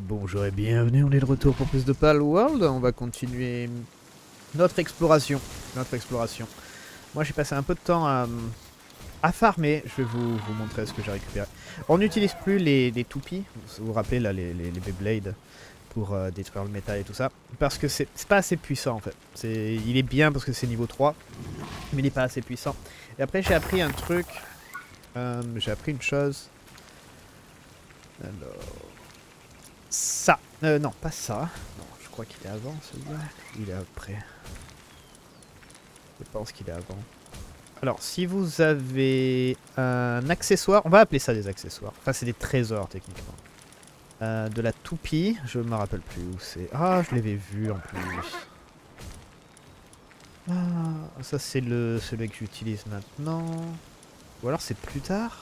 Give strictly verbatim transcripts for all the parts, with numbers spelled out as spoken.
Bonjour et bienvenue, on est de retour pour plus de Palworld. On va continuer notre exploration. Notre exploration. Moi j'ai passé un peu de temps à, à farmer. Je vais vous, vous montrer ce que j'ai récupéré. On n'utilise plus les, les toupies, vous vous rappelez là, les, les, les Beyblade pour euh, détruire le métal et tout ça. Parce que c'est pas assez puissant en fait. C'est, il est bien parce que c'est niveau trois, mais il n'est pas assez puissant. Et après j'ai appris un truc. Euh, j'ai appris une chose. Alors... Ça. Euh, non, pas ça. Non, je crois qu'il est avant celui-là. Il est après. Je pense qu'il est avant. Alors, si vous avez un accessoire, on va appeler ça des accessoires. Enfin, c'est des trésors techniquement. Euh, de la toupie, je me rappelle plus où c'est. Ah, je l'avais vu en plus. Ah, ça c'est le celui que j'utilise maintenant. Ou alors c'est plus tard.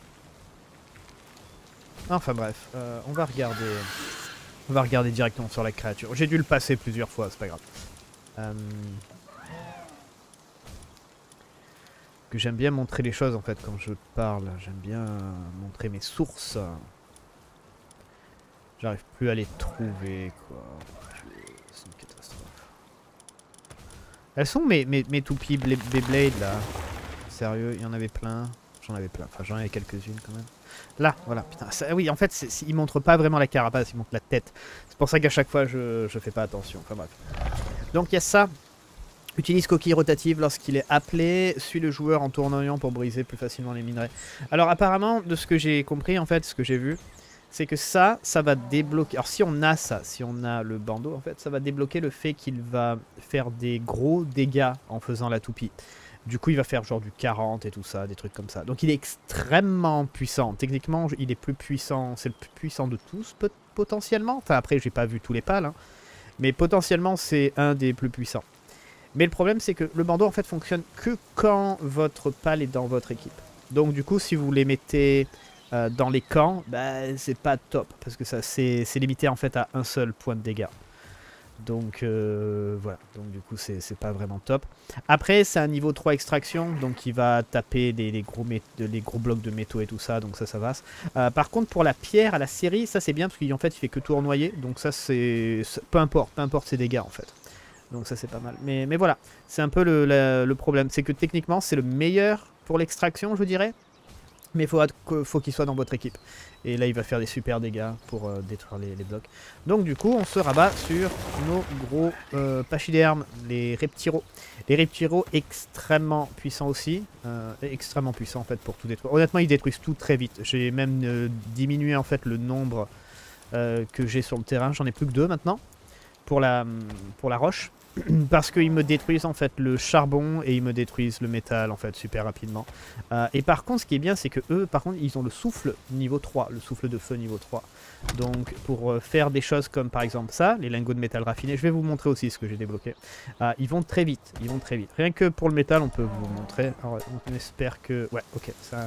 Enfin bref, euh, on va regarder. On va regarder directement sur la créature. J'ai dû le passer plusieurs fois, c'est pas grave. Euh... Que j'aime bien montrer les choses en fait quand je parle. J'aime bien montrer mes sources. J'arrive plus à les trouver quoi. C'est une catastrophe. Elles sont mes, mes, mes toupies Beyblade là. Sérieux, il y en avait plein. J'en avais plein. Enfin, j'en avais quelques-unes quand même. Là, voilà. Putain, ça, oui, en fait, c'est, c'est, il montre pas vraiment la carapace, il montre la tête. C'est pour ça qu'à chaque fois, je, je fais pas attention. Enfin bref. Donc il y a ça. Utilise coquille rotative lorsqu'il est appelé. Suis le joueur en tournoyant pour briser plus facilement les minerais. Alors apparemment, de ce que j'ai compris, en fait, ce que j'ai vu, c'est que ça, ça va débloquer. Alors si on a ça, si on a le bandeau, en fait, ça va débloquer le fait qu'il va faire des gros dégâts en faisant la toupie. Du coup, il va faire genre du quarante et tout ça, des trucs comme ça. Donc il est extrêmement puissant. Techniquement, il est plus puissant, c'est le plus puissant de tous, potentiellement. Enfin, après, j'ai pas vu tous les pales, hein. Mais potentiellement, c'est un des plus puissants. Mais le problème, c'est que le bandeau, en fait, fonctionne que quand votre pale est dans votre équipe. Donc du coup, si vous les mettez euh, dans les camps, bah, c'est pas top. Parce que ça, c'est limité, en fait, à un seul point de dégâts. Donc euh, voilà, donc du coup c'est pas vraiment top. Après c'est un niveau trois extraction, donc il va taper les, les, gros les gros blocs de métaux et tout ça, donc ça ça va. Euh, par contre pour la pierre à la série, ça c'est bien parce qu'en fait il fait que tournoyer, donc ça c'est... peu importe, peu importe ses dégâts en fait. Donc ça c'est pas mal. Mais, mais voilà, c'est un peu le, le, le problème, c'est que techniquement c'est le meilleur pour l'extraction je dirais. Mais il faut, faut qu'il soit dans votre équipe. Et là, il va faire des super dégâts pour euh, détruire les, les blocs. Donc du coup, on se rabat sur nos gros euh, pachydermes, les reptiros. Les reptiros extrêmement puissants aussi. Euh, extrêmement puissants en fait pour tout détruire. Honnêtement, ils détruisent tout très vite. J'ai même euh, diminué en fait le nombre euh, que j'ai sur le terrain. J'en ai plus que deux maintenant pour la, pour la roche. Parce qu'ils me détruisent en fait le charbon et ils me détruisent le métal en fait super rapidement. Euh, et par contre ce qui est bien c'est que eux par contre ils ont le souffle niveau trois, le souffle de feu niveau trois. Donc pour euh, faire des choses comme par exemple ça, les lingots de métal raffinés, je vais vous montrer aussi ce que j'ai débloqué. Euh, ils vont très vite, ils vont très vite. Rien que pour le métal on peut vous montrer. Alors on espère que... Ouais ok, ça...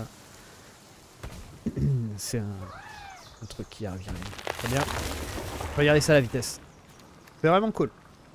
C'est un... un truc qui revient. Très bien. Regardez ça la vitesse. C'est vraiment cool.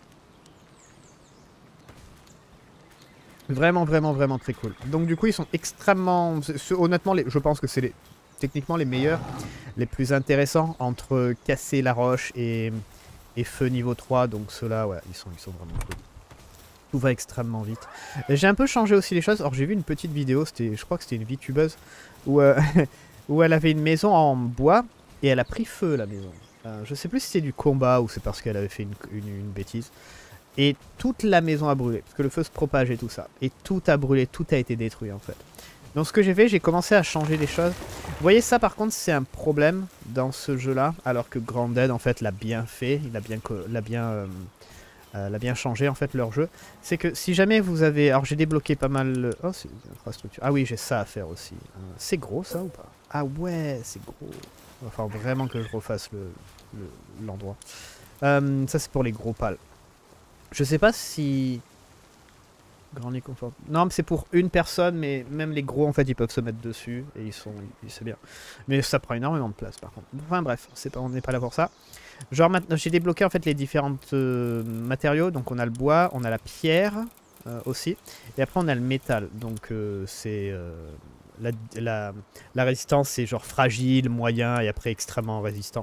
Vraiment, vraiment, vraiment très cool. Donc du coup, ils sont extrêmement... Honnêtement, les... je pense que c'est les... techniquement les meilleurs, les plus intéressants entre casser la roche et, et feu niveau trois. Donc ceux-là, ouais, ils sont, ils sont vraiment cool. Tout va extrêmement vite. J'ai un peu changé aussi les choses. Alors j'ai vu une petite vidéo, je crois que c'était une VTubeuse, où, euh, où elle avait une maison en bois et elle a pris feu, la maison. Euh, je sais plus si c'est du combat ou c'est parce qu'elle avait fait une, une, une bêtise. Et toute la maison a brûlé, parce que le feu se propage et tout ça. Et tout a brûlé, tout a été détruit en fait. Donc ce que j'ai fait, j'ai commencé à changer les choses. Vous voyez ça par contre, c'est un problème dans ce jeu-là, alors que Grounded en fait l'a bien fait, il a bien, l'a bien, euh, euh, l'a bien changé en fait leur jeu. C'est que si jamais vous avez... Alors j'ai débloqué pas mal... Oh c'est une infrastructure. Ah oui, j'ai ça à faire aussi. Euh, c'est gros ça ou pas? Ah ouais, c'est gros. Il va falloir vraiment que je refasse l'endroit. Le, le, euh, ça c'est pour les gros pales. Je sais pas si... Grand lit confort. Non, mais c'est pour une personne, mais même les gros, en fait, ils peuvent se mettre dessus, et ils sont... c'est bien. Mais ça prend énormément de place, par contre. Enfin, bref, pas, on n'est pas là pour ça. Genre, maintenant, j'ai débloqué, en fait, les différents euh, matériaux. Donc, on a le bois, on a la pierre, euh, aussi. Et après, on a le métal. Donc, euh, c'est... Euh, la, la, la résistance, c'est genre fragile, moyen, et après, extrêmement résistant.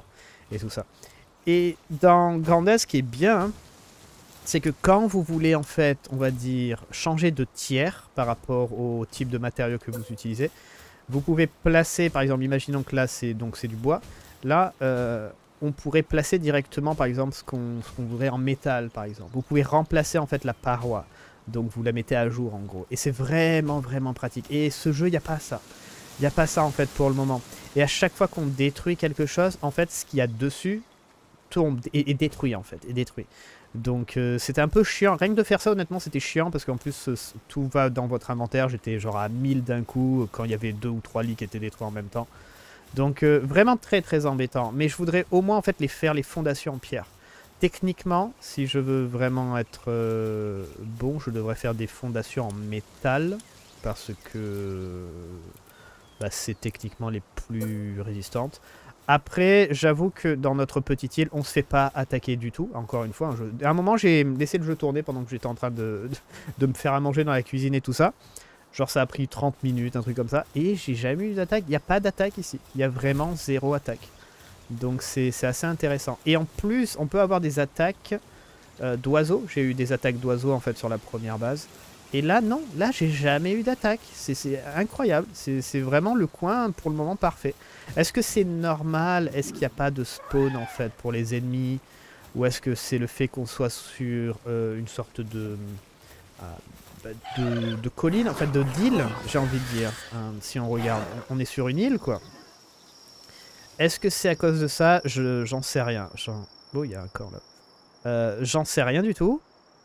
et tout ça. Et dans Grandes, ce qui est bien, c'est que quand vous voulez en fait, on va dire, changer de tiers par rapport au type de matériau que vous utilisez, vous pouvez placer, par exemple, imaginons que là c'est donc c'est du bois, là euh, on pourrait placer directement par exemple ce qu'on ce qu'on voudrait en métal par exemple. Vous pouvez remplacer en fait la paroi, donc vous la mettez à jour en gros. Et c'est vraiment vraiment pratique. Et ce jeu, il n'y a pas ça. Il n'y a pas ça en fait pour le moment. Et à chaque fois qu'on détruit quelque chose, en fait ce qu'il y a dessus tombe et, et détruit en fait, et détruit. Donc euh, c'était un peu chiant, rien que de faire ça honnêtement c'était chiant parce qu'en plus euh, tout va dans votre inventaire, j'étais genre à mille d'un coup quand il y avait deux ou trois lits qui étaient détruits en même temps. Donc euh, vraiment très très embêtant, mais je voudrais au moins en fait les faire les fondations en pierre. Techniquement, si je veux vraiment être euh, bon, je devrais faire des fondations en métal parce que bah, c'est techniquement les plus résistantes. Après, j'avoue que dans notre petite île, on se fait pas attaquer du tout, encore une fois. Un jeu... À un moment, j'ai laissé le jeu tourner pendant que j'étais en train de, de, de me faire à manger dans la cuisine et tout ça. Genre, ça a pris trente minutes, un truc comme ça. Et j'ai jamais eu d'attaque. Il n'y a pas d'attaque ici. Il y a vraiment zéro attaque. Donc, c'est assez intéressant. Et en plus, on peut avoir des attaques euh, d'oiseaux. J'ai eu des attaques d'oiseaux, en fait, sur la première base. Et là, non. Là, j'ai jamais eu d'attaque. C'est incroyable. C'est vraiment le coin, pour le moment, parfait. Est-ce que c'est normal? Est-ce qu'il n'y a pas de spawn en fait pour les ennemis? Ou est-ce que c'est le fait qu'on soit sur euh, une sorte de, euh, de de colline, en fait de d'île, j'ai envie de dire. Hein, si on regarde, on est sur une île quoi. Est-ce que c'est à cause de ça? Je j'en sais rien. Oh, il y a un corps là. Euh, j'en sais rien du tout.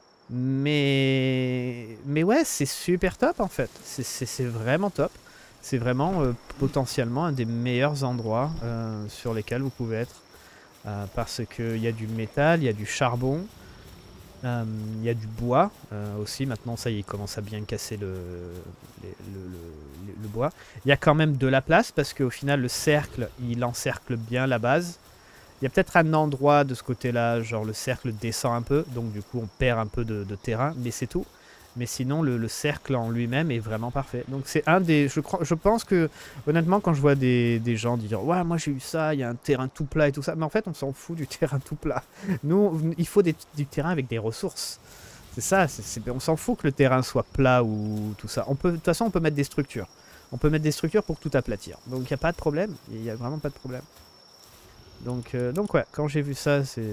Mais mais ouais, c'est super top en fait. C'est vraiment top. C'est vraiment euh, potentiellement un des meilleurs endroits euh, sur lesquels vous pouvez être. Euh, parce qu'il y a du métal, il y a du charbon, euh, il y a du bois euh, aussi. Maintenant, ça y est, il commence à bien casser le, le, le, le, le bois. Il y a quand même de la place parce qu'au final, le cercle, il encercle bien la base. Il y a peut-être un endroit de ce côté-là, genre le cercle descend un peu. Donc du coup, on perd un peu de, de terrain, mais c'est tout. Mais sinon, le, le cercle en lui-même est vraiment parfait. Donc c'est un des... Je, crois, je pense que, honnêtement, quand je vois des, des gens dire « Ouais, moi j'ai eu ça, il y a un terrain tout plat et tout ça. » Mais en fait, on s'en fout du terrain tout plat. Nous, il faut des, du terrain avec des ressources. C'est ça, c est, c est, on s'en fout que le terrain soit plat ou tout ça. On peut, de toute façon, on peut mettre des structures. On peut mettre des structures pour tout aplatir. Donc il n'y a pas de problème. Il n'y a vraiment pas de problème. Donc, euh, donc ouais, quand j'ai vu ça, c'est...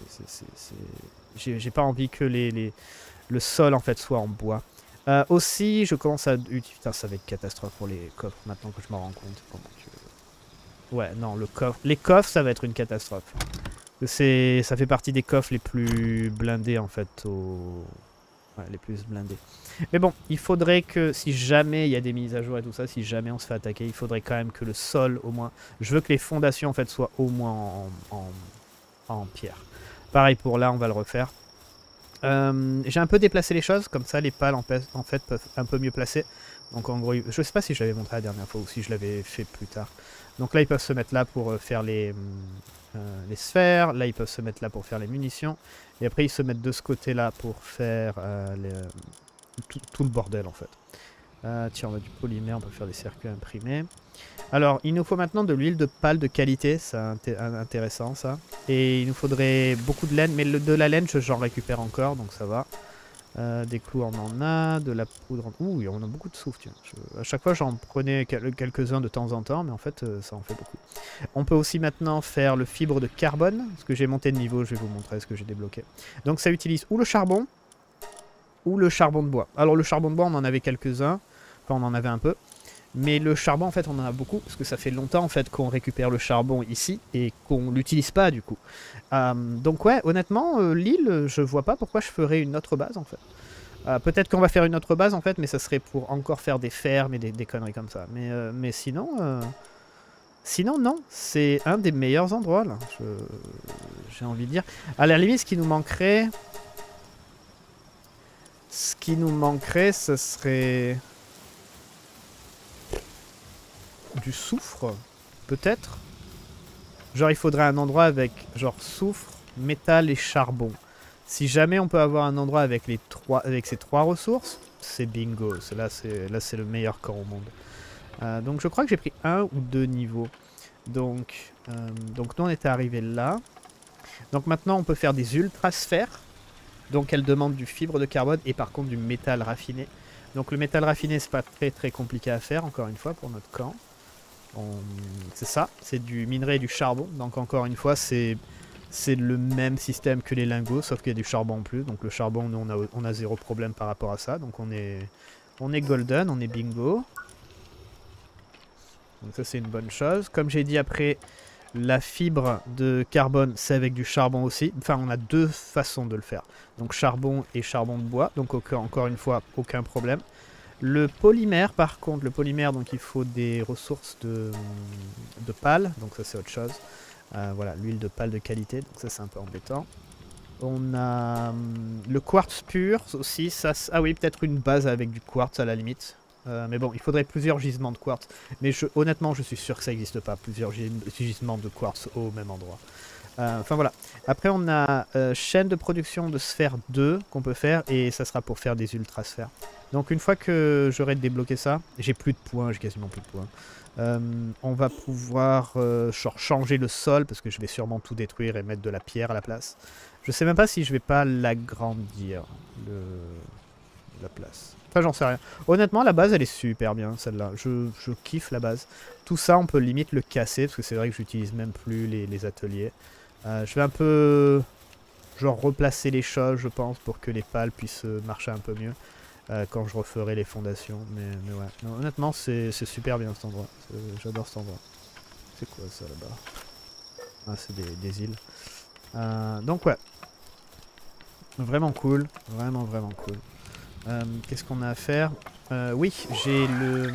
J'ai pas envie que les... les le sol en fait soit en bois. Euh, aussi, je commence à... Putain, ça va être catastrophe pour les coffres maintenant que je m'en rends compte. Que... Ouais, non, le coffre... Les coffres, ça va être une catastrophe. C'est, ça fait partie des coffres les plus blindés en fait. Au... Ouais, les plus blindés. Mais bon, il faudrait que si jamais il y a des mises à jour et tout ça, si jamais on se fait attaquer, il faudrait quand même que le sol au moins... Je veux que les fondations en fait soient au moins en, en, en pierre. Pareil pour là, on va le refaire. Euh, j'ai un peu déplacé les choses, comme ça les pales en, en fait peuvent un peu mieux placer. Donc en gros, je sais pas si j'avais montré la dernière fois ou si je l'avais fait plus tard. Donc là ils peuvent se mettre là pour faire les, euh, les sphères, là ils peuvent se mettre là pour faire les munitions. Et après ils se mettent de ce côté là pour faire euh, les, tout, tout le bordel en fait. Euh, tiens, on a du polymère, on peut faire des circuits imprimés. Alors, il nous faut maintenant de l'huile de pale de qualité, c'est intéressant ça. Et il nous faudrait beaucoup de laine, mais le, de la laine, j'en récupère encore, donc ça va. Euh, des clous, on en a, de la poudre... En... Ouh, on a beaucoup de soufre, tiens. Je... À chaque fois, j'en prenais quelques-uns de temps en temps, mais en fait, euh, ça en fait beaucoup. On peut aussi maintenant faire le fibre de carbone, parce que j'ai monté de niveau, je vais vous montrer ce que j'ai débloqué. Donc ça utilise ou le charbon, ou le charbon de bois. Alors le charbon de bois, on en avait quelques-uns, enfin on en avait un peu. Mais le charbon, en fait, on en a beaucoup, parce que ça fait longtemps, en fait, qu'on récupère le charbon ici, et qu'on l'utilise pas, du coup. Euh, donc ouais, honnêtement, euh, l'île, je vois pas pourquoi je ferais une autre base, en fait. Euh, Peut-être qu'on va faire une autre base, en fait, mais ça serait pour encore faire des fermes et des, des conneries comme ça. Mais, euh, mais sinon... Euh... Sinon, non, c'est un des meilleurs endroits, là. J'ai envie de dire. À la limite, ce qui nous manquerait... Ce qui nous manquerait, ce serait... du soufre, peut-être. Genre il faudrait un endroit avec genre soufre, métal et charbon. Si jamais on peut avoir un endroit avec les trois, avec ces trois ressources, c'est bingo. Là c'est là c'est le meilleur corps au monde. Euh, donc je crois que j'ai pris un ou deux niveaux. Donc, euh, donc nous on était arrivé là. Donc maintenant on peut faire des ultrasphères. Donc elles demandent du fibre de carbone et par contre du métal raffiné. Donc le métal raffiné c'est pas très très compliqué à faire encore une fois pour notre camp. C'est ça, c'est du minerai et du charbon. Donc encore une fois c'est c'est le même système que les lingots sauf qu'il y a du charbon en plus. Donc le charbon nous on a, on a zéro problème par rapport à ça. Donc on est, on est golden, on est bingo. Donc ça c'est une bonne chose. Comme j'ai dit après, la fibre de carbone c'est avec du charbon aussi. Enfin on a deux façons de le faire. Donc charbon et charbon de bois. Donc encore une fois aucun problème. Le polymère par contre, le polymère donc il faut des ressources de, de pales. Donc ça c'est autre chose. Euh, voilà, l'huile de pale de qualité. Donc ça c'est un peu embêtant. On a hum, le quartz pur aussi. Ça, ah oui, peut-être une base avec du quartz à la limite. Euh, mais bon, il faudrait plusieurs gisements de quartz. Mais je, honnêtement, je suis sûr que ça n'existe pas. Plusieurs gisements de quartz au même endroit. Euh, enfin voilà. Après, on a euh, chaîne de production de sphère deux qu'on peut faire. Et ça sera pour faire des ultrasphères. Donc une fois que j'aurai débloqué ça, j'ai plus de points, j'ai quasiment plus de points. Euh, on va pouvoir euh, changer le sol parce que je vais sûrement tout détruire et mettre de la pierre à la place. Je sais même pas si je vais pas l'agrandir, le... la place. Enfin, j'en sais rien. Honnêtement, la base, elle est super bien, celle-là. Je, je kiffe la base. Tout ça, on peut limite le casser, parce que c'est vrai que j'utilise même plus les, les ateliers. Euh, je vais un peu, genre, replacer les choses, je pense, pour que les pales puissent marcher un peu mieux. Euh, quand je referai les fondations. Mais, mais ouais, non, honnêtement, c'est super bien cet endroit. J'adore cet endroit. C'est quoi ça, là-bas? Ah, c'est des, des îles. Euh, donc ouais. Vraiment cool. Vraiment, vraiment cool. Euh, Qu'est-ce qu'on a à faire? euh, Oui, j'ai le...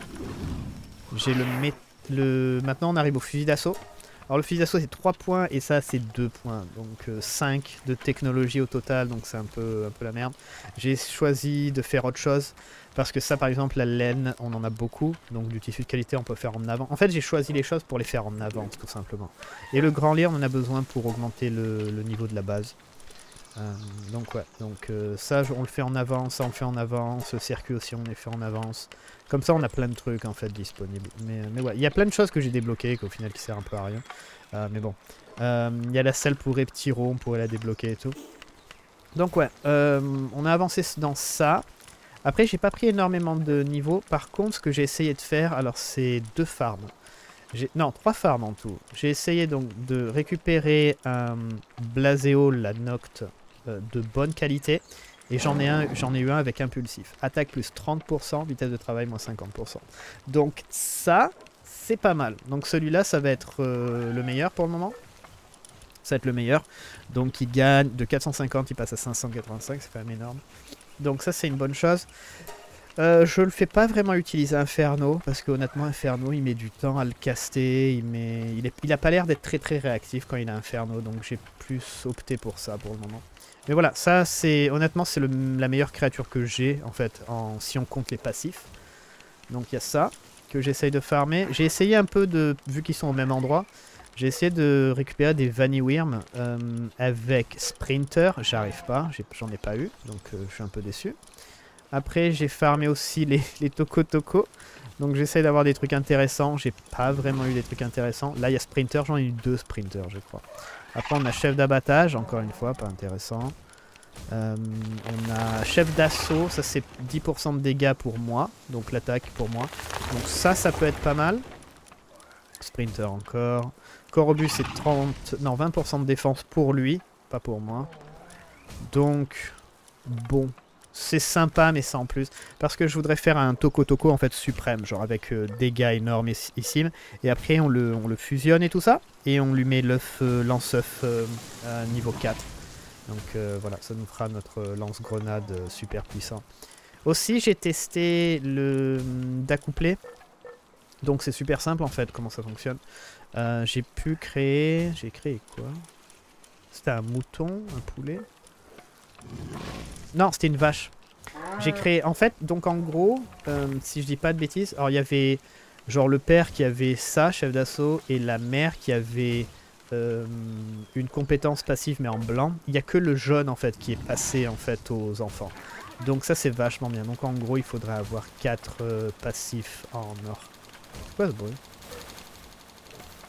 J'ai le, le... Maintenant, on arrive au fusil d'assaut. Alors, le fusil d'assaut, c'est trois points et ça, c'est deux points. Donc, euh, cinq de technologie au total. Donc, c'est un peu, un peu la merde. J'ai choisi de faire autre chose. Parce que ça, par exemple, la laine, on en a beaucoup. Donc, du tissu de qualité, on peut faire en avant. En fait, j'ai choisi les choses pour les faire en avant, tout simplement. Et le grand lait, on en a besoin pour augmenter le, le niveau de la base. Euh, donc ouais, donc euh, ça on le fait en avance, ça on le fait en avance, ce circuit aussi on les fait en avance. Comme ça on a plein de trucs en fait disponibles. Mais, mais ouais, il y a plein de choses que j'ai débloquées qu'au final qui servent un peu à rien. Euh, mais bon, il euh, y a la selle pour Reptiro, on pourrait la débloquer et tout. Donc ouais, euh, on a avancé dans ça. Après j'ai pas pris énormément de niveaux. Par contre ce que j'ai essayé de faire, alors c'est deux farms. Non, trois farms en tout. J'ai essayé donc de récupérer un Blaseo, la Noct, euh, de bonne qualité. Et j'en ai, un, j'en ai eu un avec impulsif. Attaque plus trente pour cent, vitesse de travail moins cinquante pour cent. Donc ça, c'est pas mal. Donc celui-là, ça va être euh, le meilleur pour le moment. Ça va être le meilleur. Donc il gagne de quatre cent cinquante, il passe à cinq cent quatre-vingt-cinq, c'est quand même énorme. Donc ça, c'est une bonne chose. Euh, je le fais pas vraiment utiliser Inferno parce que honnêtement Inferno il met du temps à le caster, il, met... il, est... il a pas l'air d'être très très réactif quand il a Inferno, donc j'ai plus opté pour ça pour le moment. Mais voilà, ça c'est honnêtement c'est le... la meilleure créature que j'ai en fait en... si on compte les passifs. Donc il y a ça que j'essaye de farmer. J'ai essayé un peu de, vu qu'ils sont au même endroit, j'ai essayé de récupérer des Vanillwyrm euh, avec Sprinter, j'arrive pas, j'en ai... ai pas eu, donc euh, je suis un peu déçu. Après, j'ai farmé aussi les, les Toko Toko. Donc, j'essaie d'avoir des trucs intéressants. J'ai pas vraiment eu des trucs intéressants. Là, il y a Sprinter. J'en ai eu deux Sprinters, je crois. Après, on a Chef d'abattage. Encore une fois, pas intéressant. Euh, on a Chef d'assaut. Ça, c'est dix pour cent de dégâts pour moi. Donc, l'attaque pour moi. Donc, ça, ça peut être pas mal. Sprinter encore. Corobus, c'est trente... Non, vingt pour cent de défense pour lui. Pas pour moi. Donc, bon... C'est sympa mais sans plus. Parce que je voudrais faire un Toko Toko en fait suprême. Genre avec euh, dégâts énormissimes. Et après on le, on le fusionne et tout ça. Et on lui met l'œuf euh, lance-œuf euh, à niveau quatre. Donc euh, voilà, ça nous fera notre euh, lance-grenade euh, super puissant. Aussi j'ai testé le d'accoupler. Donc c'est super simple en fait comment ça fonctionne. Euh, j'ai pu créer... J'ai créé quoi? C'était un mouton, un poulet? Non, c'était une vache. J'ai créé... En fait, donc en gros, euh, si je dis pas de bêtises, alors il y avait genre le père qui avait ça, chef d'assaut, et la mère qui avait euh, une compétence passive mais en blanc. Il n'y a que le jaune en fait qui est passé en fait aux enfants. Donc ça c'est vachement bien. Donc en gros, il faudrait avoir quatre euh, passifs en or. C'est quoi ce bruit?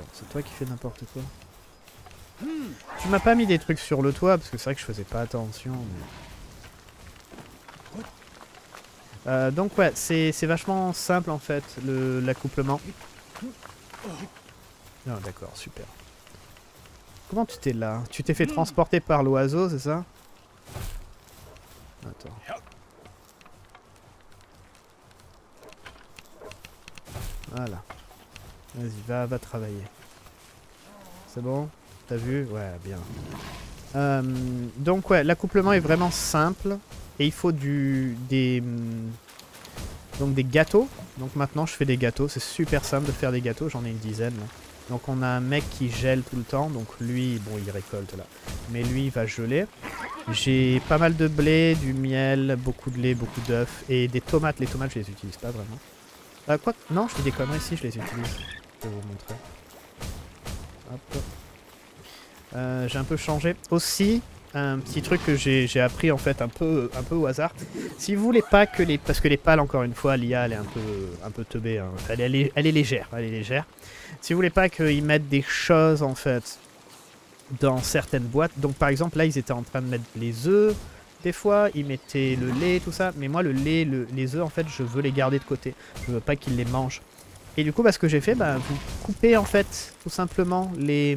Attends, c'est toi qui fais n'importe quoi. Tu m'as pas mis des trucs sur le toit parce que c'est vrai que je faisais pas attention. Mais... Euh, donc ouais, c'est vachement simple en fait, l'accouplement. Ah d'accord, super. Comment tu t'es là? Tu t'es fait transporter par l'oiseau, c'est ça? Attends. Voilà. Vas-y, va, va travailler. C'est bon? T'as vu? Ouais, bien. Euh, donc ouais, l'accouplement est vraiment simple. Et il faut du des donc des gâteaux. Donc maintenant je fais des gâteaux. C'est super simple de faire des gâteaux. J'en ai une dizaine là. Donc on a un mec qui gèle tout le temps. Donc lui, bon il récolte là. Mais lui il va geler. J'ai pas mal de blé, du miel, beaucoup de lait, beaucoup d'œufs. Et des tomates. Les tomates je les utilise pas vraiment. Euh, quoi? Non, je fais des conneries ici, je les utilise. Je vais vous montrer. Hop. Euh, j'ai un peu changé. Aussi, un petit truc que j'ai appris en fait un peu, un peu au hasard. Si vous voulez pas que les... Parce que les pales, encore une fois, l'I A elle est un peu, un peu teubée. Hein. Elle, elle, est, elle est légère, elle est légère. Si vous voulez pas qu'ils mettent des choses en fait dans certaines boîtes. Donc par exemple là ils étaient en train de mettre les œufs. Des fois ils mettaient le lait, tout ça. Mais moi le lait, le, les œufs en fait je veux les garder de côté. Je veux pas qu'ils les mangent. Et du coup bah, ce que j'ai fait, bah, vous coupez en fait tout simplement les...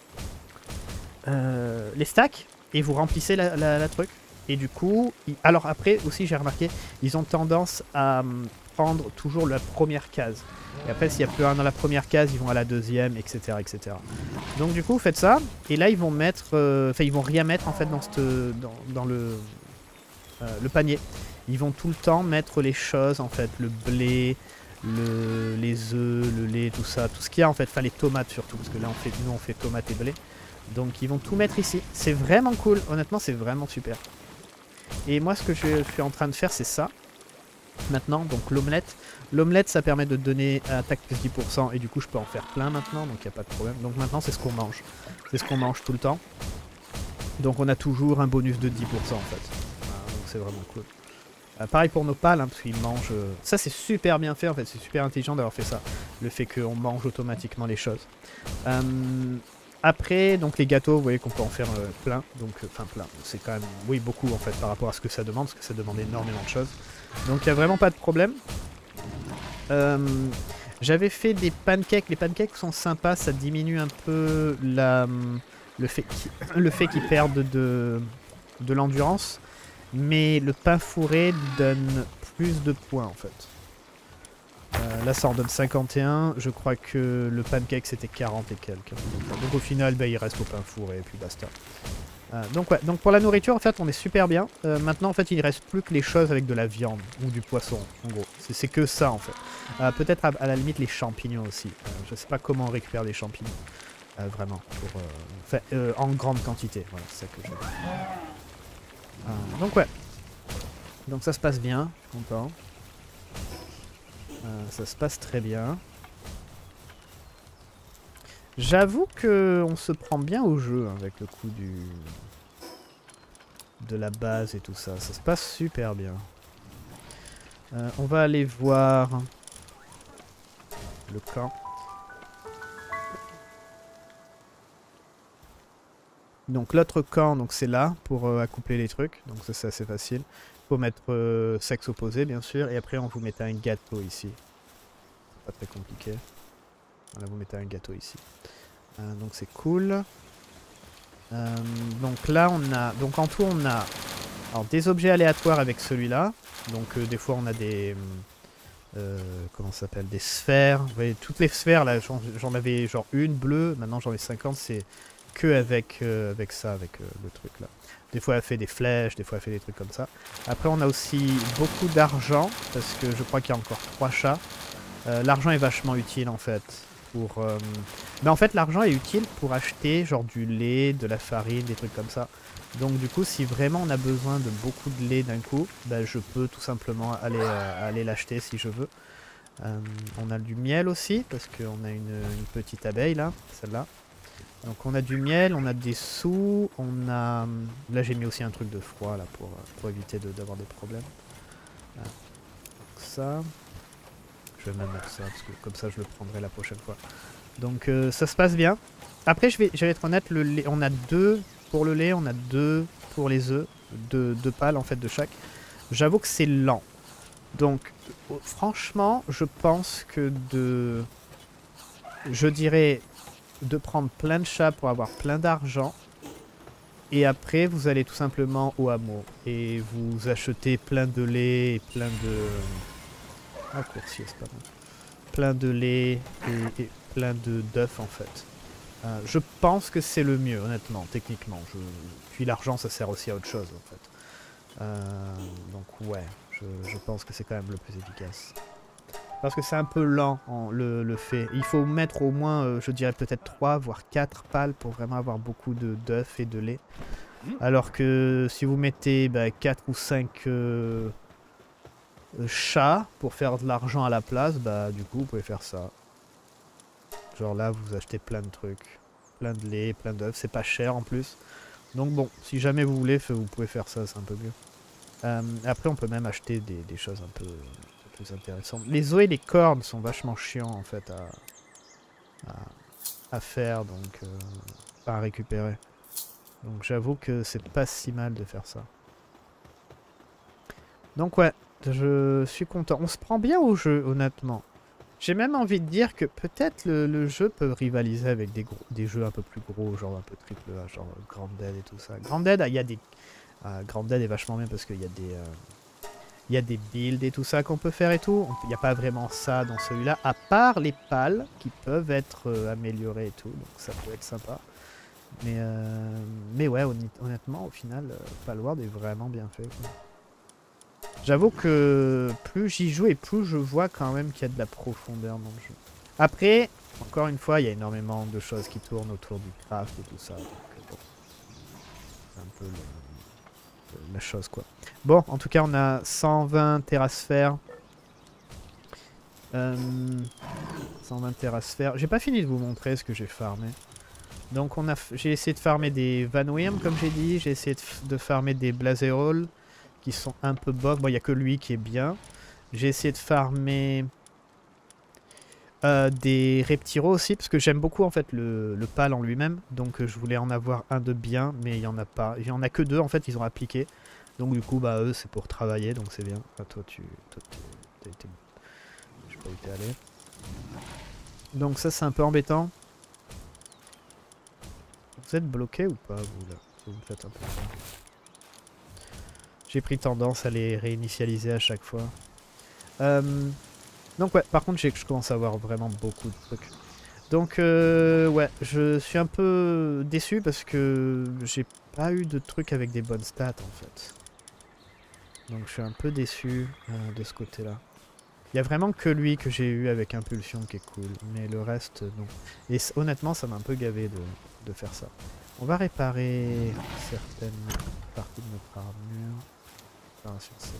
Euh, les stacks et vous remplissez la, la, la truc. Et du coup, ils... alors après aussi j'ai remarqué, ils ont tendance à prendre toujours la première case. Et après s'il y a plus un dans la première case, ils vont à la deuxième, et cetera et cetera. Donc du coup, vous faites ça. Et là, ils vont mettre, enfin euh, ils vont rien mettre en fait dans, cette, dans, dans le, euh, le panier. Ils vont tout le temps mettre les choses en fait, le blé, le, les œufs, le lait, tout ça, tout ce qu'il y a en fait, enfin les tomates surtout, parce que là on fait, nous on fait tomates et blé. Donc ils vont tout mettre ici. C'est vraiment cool. Honnêtement, c'est vraiment super. Et moi, ce que je suis en train de faire, c'est ça. Maintenant, donc l'omelette. L'omelette, ça permet de donner attaque plus dix pour cent. Et du coup, je peux en faire plein maintenant. Donc il n'y a pas de problème. Donc maintenant, c'est ce qu'on mange. C'est ce qu'on mange tout le temps. Donc on a toujours un bonus de dix pour cent en fait. Ah, donc c'est vraiment cool. Euh, pareil pour nos pales, hein, parce qu'ils mangent... Euh... Ça, c'est super bien fait en fait. C'est super intelligent d'avoir fait ça. Le fait qu'on mange automatiquement les choses. Euh... Après, donc les gâteaux, vous voyez qu'on peut en faire euh, plein, donc enfin euh, plein, c'est quand même, oui, beaucoup en fait par rapport à ce que ça demande, parce que ça demande énormément de choses. Donc il n'y a vraiment pas de problème. Euh, J'avais fait des pancakes, les pancakes sont sympas, ça diminue un peu la, le fait qu'ils perdent de, de l'endurance, mais le pain fourré donne plus de points en fait. Euh, là ça en donne cinquante et un, je crois que le pancake c'était quarante et quelques. Donc au final bah, il reste au pain fourré et puis basta. Euh, donc ouais, donc pour la nourriture en fait on est super bien. Euh, maintenant en fait il ne reste plus que les choses avec de la viande ou du poisson en gros. C'est que ça en fait. Euh, Peut-être à, à la limite les champignons aussi. Euh, je sais pas comment on récupère des champignons. Euh, vraiment. Pour, euh, enfin, euh, en grande quantité. Voilà, c'est ça que je veux. Euh, donc ouais. Donc ça se passe bien, je suis content. Euh, ça se passe très bien. J'avoue que on se prend bien au jeu hein, avec le coup du de la base et tout ça. Ça se passe super bien. Euh, on va aller voir le camp. Donc l'autre camp, donc c'est là pour euh, accoupler les trucs. Donc ça c'est assez facile. Faut mettre euh, sexe opposé bien sûr. Et après on vous met un gâteau ici. Pas très compliqué. Voilà, vous mettez un gâteau ici. Euh, donc c'est cool. Euh, donc là on a, donc en tout on a alors, des objets aléatoires avec celui-là. Donc euh, des fois on a des, euh, comment ça s'appelle, des sphères. Vous voyez toutes les sphères là, j'en avais genre une bleue, maintenant j'en ai cinquante, c'est que avec, euh, avec ça, avec euh, le truc là. Des fois elle fait des flèches, des fois elle fait des trucs comme ça. Après on a aussi beaucoup d'argent, parce que je crois qu'il y a encore trois chats. Euh, L'argent est vachement utile en fait. Pour, euh... Mais en fait l'argent est utile pour acheter genre du lait, de la farine, des trucs comme ça. Donc du coup si vraiment on a besoin de beaucoup de lait d'un coup, bah, je peux tout simplement aller, euh, aller l'acheter si je veux. Euh, on a du miel aussi parce qu'on a une, une petite abeille là, celle-là. Donc on a du miel, on a des sous, on a... Là j'ai mis aussi un truc de froid là pour, pour éviter d'avoir de, des problèmes. Ah. Donc ça... Je vais même mettre ça, parce que comme ça je le prendrai la prochaine fois. Donc euh, ça se passe bien. Après, je vais, je vais être honnête, le lait, on a deux pour le lait, on a deux pour les œufs, deux, deux pales en fait de chaque. J'avoue que c'est lent. Donc, euh, franchement, je pense que de... Je dirais de prendre plein de chats pour avoir plein d'argent. Et après, vous allez tout simplement au hameau. Et vous achetez plein de lait et plein de... Ah, coursier, c'est pas bon. Plein de lait et, et plein de d'œufs en fait. Euh, je pense que c'est le mieux, honnêtement, techniquement. Je... Puis l'argent, ça sert aussi à autre chose, en fait. Euh, donc ouais, je, je pense que c'est quand même le plus efficace. Parce que c'est un peu lent, en, le, le fait. Il faut mettre au moins, euh, je dirais peut-être trois, voire quatre pales pour vraiment avoir beaucoup de d'œufs et de lait. Alors que si vous mettez bah, quatre ou cinq euh, chats pour faire de l'argent à la place, bah du coup, vous pouvez faire ça. Genre là, vous achetez plein de trucs. Plein de lait, plein d'œufs. C'est pas cher en plus. Donc bon, si jamais vous voulez, vous pouvez faire ça, c'est un peu mieux. Euh, après, on peut même acheter des, des choses un peu, un peu plus intéressantes. Les os et les cornes sont vachement chiants en fait à, à, à faire, donc euh, pas à récupérer. Donc j'avoue que c'est pas si mal de faire ça. Donc ouais, je suis content. On se prend bien au jeu, honnêtement. J'ai même envie de dire que peut-être le, le jeu peut rivaliser avec des, gros, des jeux un peu plus gros, genre un peu triple A, genre Grounded et tout ça. Grounded, il y a des... Euh, Grounded est vachement bien parce qu'il y a des... Euh, il y a des builds et tout ça qu'on peut faire et tout. Il n'y a pas vraiment ça dans celui-là, à part les pales qui peuvent être euh, améliorées et tout, donc ça peut être sympa. Mais, euh, mais ouais, honnêtement, au final, euh, Palworld est vraiment bien fait, quoi. J'avoue que plus j'y joue et plus je vois quand même qu'il y a de la profondeur dans le jeu. Après, encore une fois, il y a énormément de choses qui tournent autour du craft et tout ça. Donc, bon, c'est un peu le, la chose, quoi. Bon, en tout cas, on a cent vingt terrasphères. Euh, cent vingt terrasphères. J'ai pas fini de vous montrer ce que j'ai farmé. Donc, on a, j'ai essayé de farmer des Van Wyrm, comme j'ai dit. J'ai essayé de, de farmer des Blazerolls, qui sont un peu bof. Bon, il n'y a que lui qui est bien. J'ai essayé de farmer euh, des Reptyros aussi, parce que j'aime beaucoup en fait le, le pal en lui-même. Donc euh, je voulais en avoir un de bien, mais il n'y en a pas. Il n'y en a que deux en fait, ils ont appliqué. Donc du coup, bah eux, c'est pour travailler, donc c'est bien. Enfin, toi, tu... Toi, t'as été... Je sais pas où t'es allé. Donc ça, c'est un peu embêtant. Vous êtes bloqué ou pas, vous, là? Vous me faites un peu peur. J'ai pris tendance à les réinitialiser à chaque fois. Euh, donc ouais, par contre, je commence à avoir vraiment beaucoup de trucs. Donc euh, ouais, je suis un peu déçu parce que j'ai pas eu de trucs avec des bonnes stats en fait. Donc je suis un peu déçu euh, de ce côté-là. Il y a vraiment que lui que j'ai eu avec Impulsion qui est cool, mais le reste non. Et honnêtement, ça m'a un peu gavé de, de faire ça. On va réparer certaines parties de notre armure. Réparation, c'est...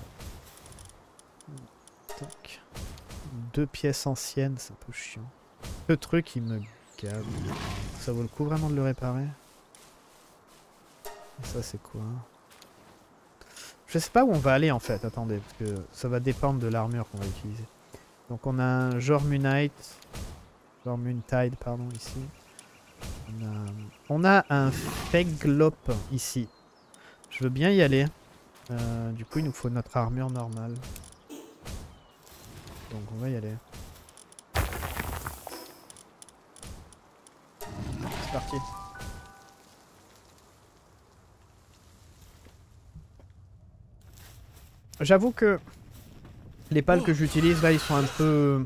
Tac. Deux pièces anciennes, c'est un peu chiant. Le truc, il me gave. Ça vaut le coup vraiment de le réparer? Ça, c'est quoi? Je sais pas où on va aller en fait, attendez, parce que ça va dépendre de l'armure qu'on va utiliser. Donc on a un Jormunite, Jormuntide, pardon, ici. On a, on a un Feglop ici. Je veux bien y aller. Euh, du coup, il nous faut notre armure normale. Donc on va y aller. C'est parti. J'avoue que les pales que j'utilise là, ils sont un peu...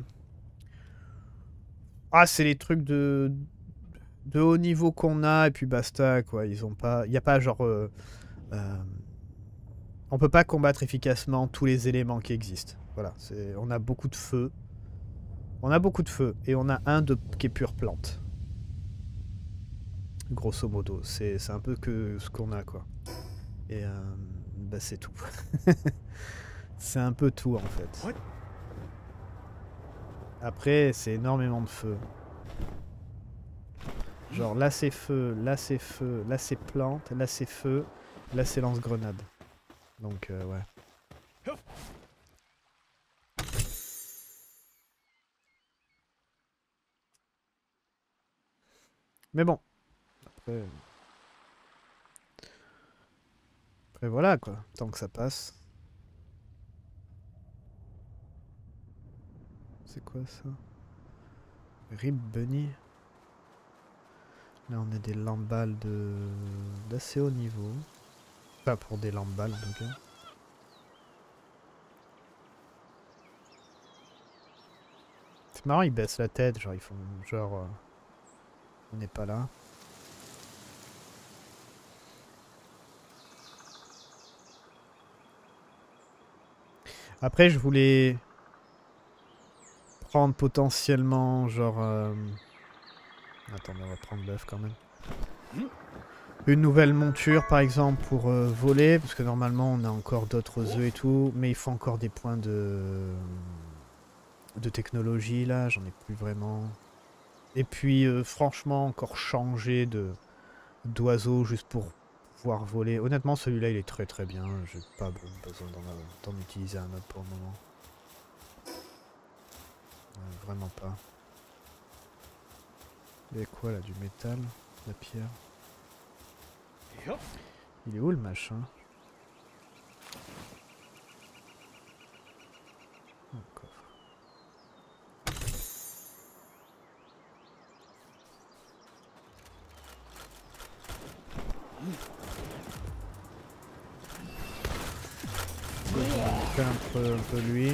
Ah, c'est les trucs de... de haut niveau qu'on a et puis basta quoi. Ils ont pas... Il n'y a pas genre... Euh... Euh... On peut pas combattre efficacement tous les éléments qui existent. Voilà, on a beaucoup de feu. On a beaucoup de feu et on a un de... qui est pure plante. Grosso modo, c'est un peu que ce qu'on a quoi. Et euh... bah c'est tout. C'est un peu tout en fait. Après, c'est énormément de feu. Genre là c'est feu, là c'est feu, là c'est plante, là c'est feu, là c'est lance-grenade. Donc euh, ouais. Mais bon. Après... Après voilà quoi, tant que ça passe. C'est quoi ça? Rib Bunny. Là on a des lamballes de d'assez haut niveau. Pas pour des lamballes en tout cas. C'est marrant, ils baissent la tête, genre ils font genre euh, on n'est pas là. Après je voulais prendre potentiellement genre euh... attendez, on va prendre l'œuf quand même. Une nouvelle monture par exemple pour euh, voler, parce que normalement on a encore d'autres œufs et tout, mais il faut encore des points de de technologie là, j'en ai plus vraiment. Et puis euh, franchement encore changer de d'oiseau juste pour pouvoir voler. Honnêtement celui-là il est très très bien, j'ai pas besoin d'en utiliser un autre pour le moment. Euh, vraiment pas. Il y a quoi là, du métal, la pierre. Il est où le machin? Oh, coffre. Je vais faire un peu, un peu lui.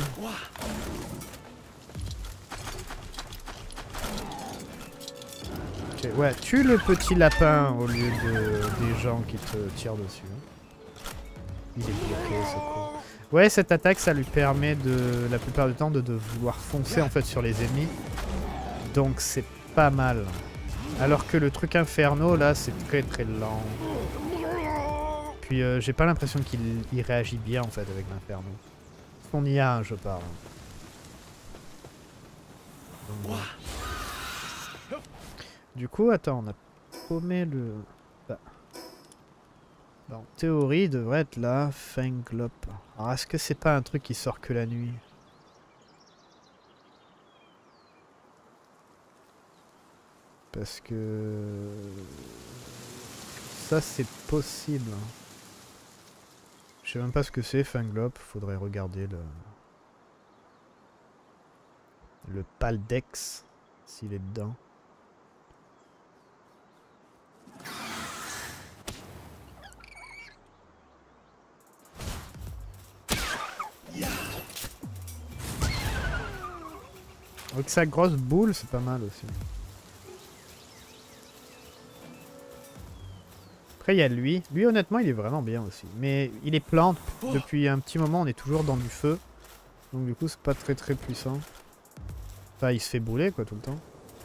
Okay, ouais, tue le petit lapin au lieu de des gens qui te tirent dessus. Il est bloqué, c'est cool. Ouais, cette attaque, ça lui permet de, la plupart du temps, de, de vouloir foncer en fait sur les ennemis. Donc c'est pas mal. Alors que le truc inferno, là, c'est très très lent. Puis euh, j'ai pas l'impression qu'il réagit bien en fait avec l'inferno. On y a un, je parle. Donc, bon. Du coup, attends, on a paumé le... Bah. Bah, en théorie, il devrait être là, Fanglop. Alors, est-ce que c'est pas un truc qui sort que la nuit? Parce que... Ça, c'est possible. Je sais même pas ce que c'est, Fanglop. Faudrait regarder le... Le Paldex, s'il est dedans. Avec sa grosse boule, c'est pas mal aussi. Après, il y a lui. Lui, honnêtement, il est vraiment bien aussi. Mais il est plante. Depuis un petit moment, on est toujours dans du feu. Donc du coup, c'est pas très très puissant. Enfin, il se fait bouler, quoi, tout le temps.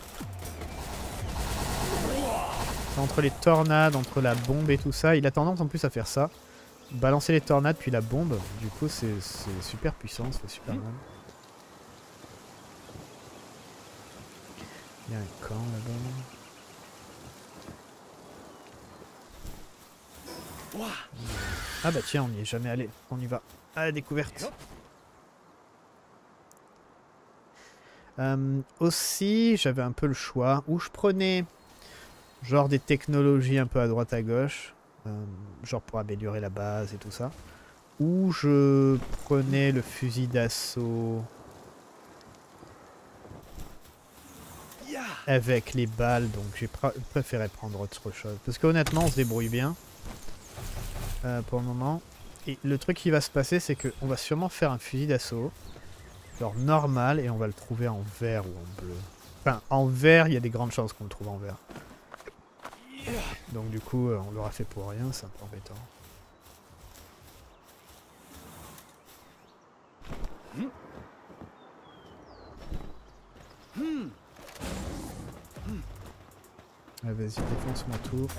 Entre les tornades, entre la bombe et tout ça, il a tendance en plus à faire ça. Balancer les tornades puis la bombe. Du coup, c'est super puissant, ça fait super mal. Il y a un camp là-bas. Ah bah tiens, on n'y est jamais allé. On y va. À la découverte. Euh, aussi, j'avais un peu le choix. Où je prenais genre des technologies un peu à droite à gauche. Euh, genre pour améliorer la base et tout ça. Ou je prenais le fusil d'assaut avec les balles, donc j'ai pr préféré prendre autre chose. Parce qu'honnêtement, on se débrouille bien euh, pour le moment. Et le truc qui va se passer, c'est qu'on va sûrement faire un fusil d'assaut, genre normal, et on va le trouver en vert ou en bleu. Enfin, en vert, il y a des grandes chances qu'on le trouve en vert. Donc du coup, on l'aura fait pour rien, c'est un peu embêtant. Ah, vas-y, défonce-moi tout.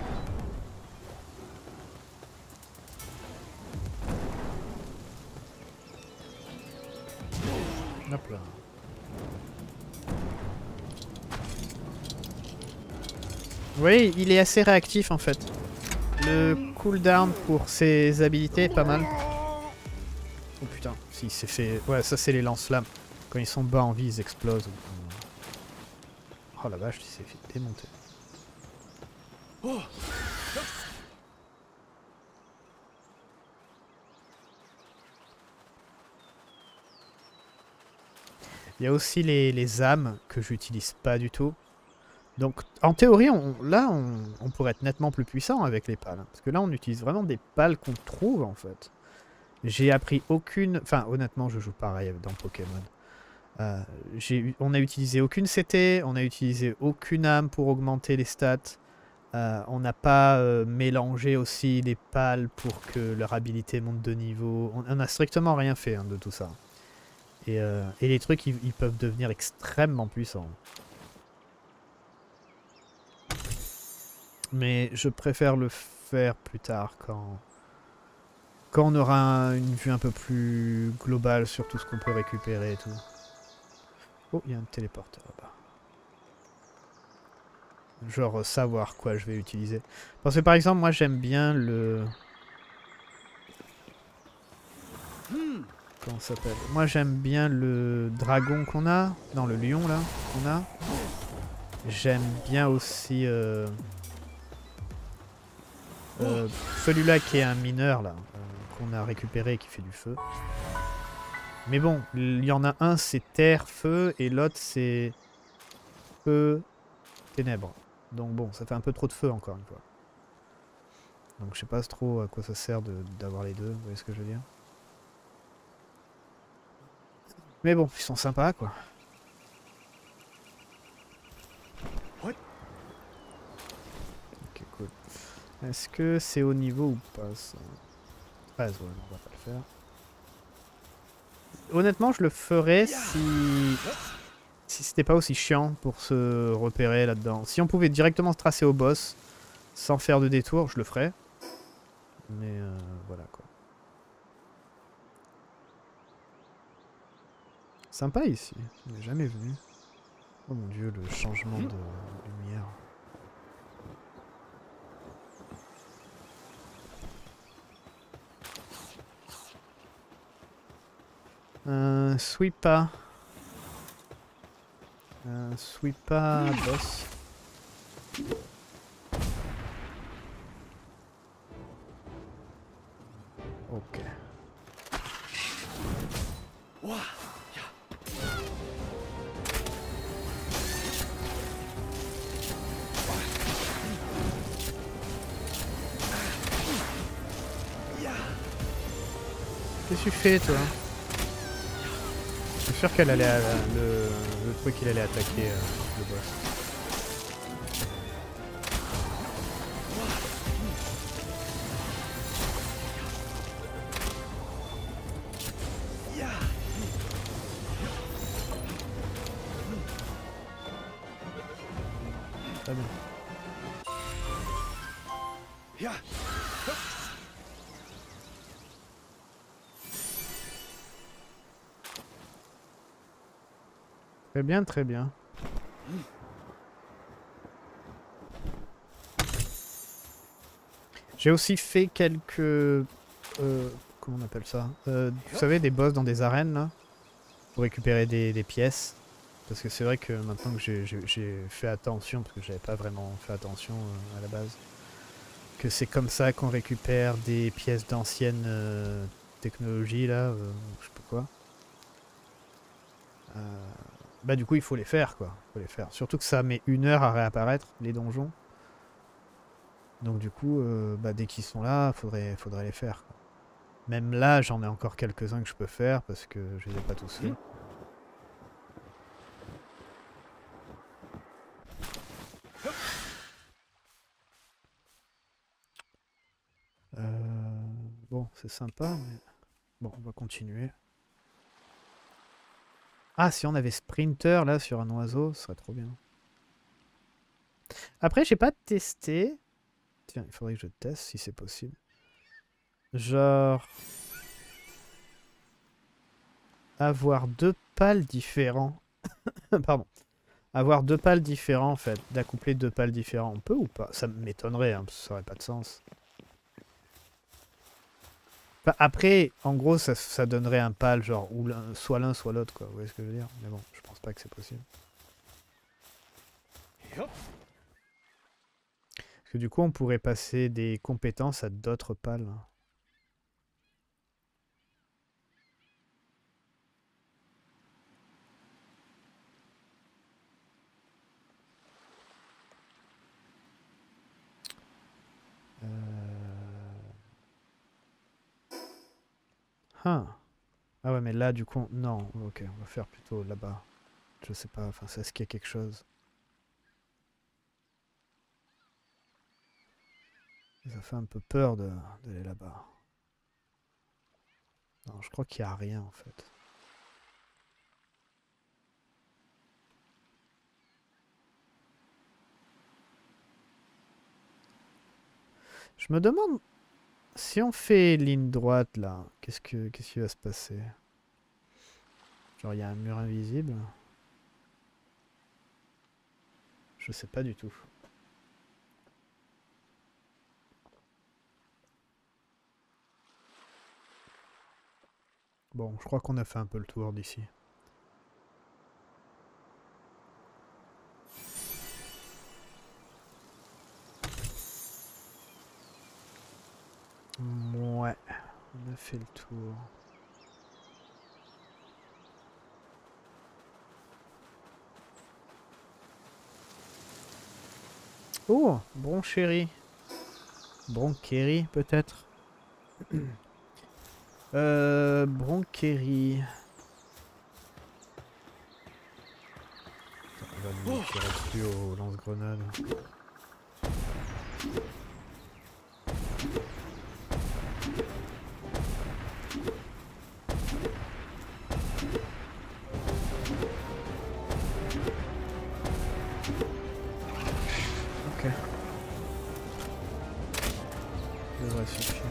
Hop là. Oui, il est assez réactif en fait. Le cooldown pour ses habilités est pas mal. Oh putain, si il s'est fait... Ouais, ça c'est les lance-flammes. Quand ils sont bas en vie, ils explosent. Oh la vache, il s'est fait démonter. Il y a aussi les, les âmes que j'utilise pas du tout. Donc en théorie, on, là, on, on pourrait être nettement plus puissant avec les pales. Parce que là, on utilise vraiment des pales qu'on trouve en fait. J'ai appris aucune... Enfin, honnêtement, je joue pareil dans Pokémon. Euh, j'ai, on a utilisé aucune C T, on a utilisé aucune âme pour augmenter les stats. Euh, on n'a pas euh, mélangé aussi les pales pour que leur habilité monte de niveau. On n'a strictement rien fait hein, de tout ça. Et, euh, et les trucs, ils, ils peuvent devenir extrêmement puissants. Mais je préfère le faire plus tard quand, quand on aura un, une vue un peu plus globale sur tout ce qu'on peut récupérer et tout. Oh, il y a un téléporteur là-bas. Genre savoir quoi je vais utiliser. Parce que par exemple, moi j'aime bien le... Comment ça s'appelle? Moi j'aime bien le dragon qu'on a, dans le lion là, qu'on a. J'aime bien aussi euh, euh, celui-là qui est un mineur là, euh, qu'on a récupéré et qui fait du feu. Mais bon, il y en a un c'est terre, feu, et l'autre c'est feu, ténèbres. Donc bon, ça fait un peu trop de feu encore une fois. Donc je sais pas trop à quoi ça sert d'avoir les deux, vous voyez ce que je veux dire? Mais bon, ils sont sympas quoi. Ok, cool. Est-ce que c'est au niveau ou pas ça? Ah, ouais, non, on va pas le faire. Honnêtement, je le ferais si... si c'était pas aussi chiant pour se repérer là-dedans. Si on pouvait directement se tracer au boss sans faire de détour, je le ferais. Mais euh, voilà quoi. Sympa ici, je n'ai jamais venu. Oh mon dieu, le changement de lumière. Un sweepa. Un sweepa boss. Ok. Qu'est-ce que tu fais toi? Je suis sûr qu'elle allait à, le, le truc il allait attaquer euh, le boss. Très bien. Très bien, très bien. J'ai aussi fait quelques... Euh, comment on appelle ça euh, vous savez, des boss dans des arènes, là. Pour récupérer des, des pièces. Parce que c'est vrai que maintenant que j'ai fait attention, parce que j'avais pas vraiment fait attention euh, à la base, que c'est comme ça qu'on récupère des pièces d'anciennes euh, technologies, là, euh, je sais pas quoi. Euh, bah du coup, il faut les faire, quoi. Faut les faire. Surtout que ça met une heure à réapparaître, les donjons. Donc du coup, euh, bah, dès qu'ils sont là, faudrait, faudrait les faire, quoi. Même là, j'en ai encore quelques-uns que je peux faire, parce que je les ai pas tous faits. Euh, bon, c'est sympa, mais... Bon, on va continuer. Ah, si on avait Sprinter, là, sur un oiseau, ce serait trop bien. Après, j'ai pas testé. Tiens, il faudrait que je teste, si c'est possible. Genre... Avoir deux pales différents. Pardon. Avoir deux pales différents, en fait. D'accoupler deux pales différents. On peut ou pas? Ça m'étonnerait, hein, parce que ça aurait pas de sens. Enfin, après, en gros, ça, ça donnerait un pal, genre, ou soit l'un, soit l'autre, quoi. Vous voyez ce que je veux dire? Mais bon, je pense pas que c'est possible. Parce que du coup, on pourrait passer des compétences à d'autres pales. Euh... Huh. Ah ouais, mais là, du coup, non. Ok, on va faire plutôt là-bas. Je sais pas, enfin, c'est ce qu'il y a quelque chose. Ça fait un peu peur de- d'aller là-bas. Non, je crois qu'il n'y a rien, en fait. Je me demande, si on fait ligne droite, là, qu'est-ce que, qu'est-ce qui va se passer? Genre, il y a un mur invisible? Je sais pas du tout. Bon, je crois qu'on a fait un peu le tour d'ici. Ouais, on a fait le tour. Oh, Bronchéry. Bronquerie, peut-être. euh, Bronquerie. On va nous tirer dessus au lance-grenade. Ok. Ça devrait suffire.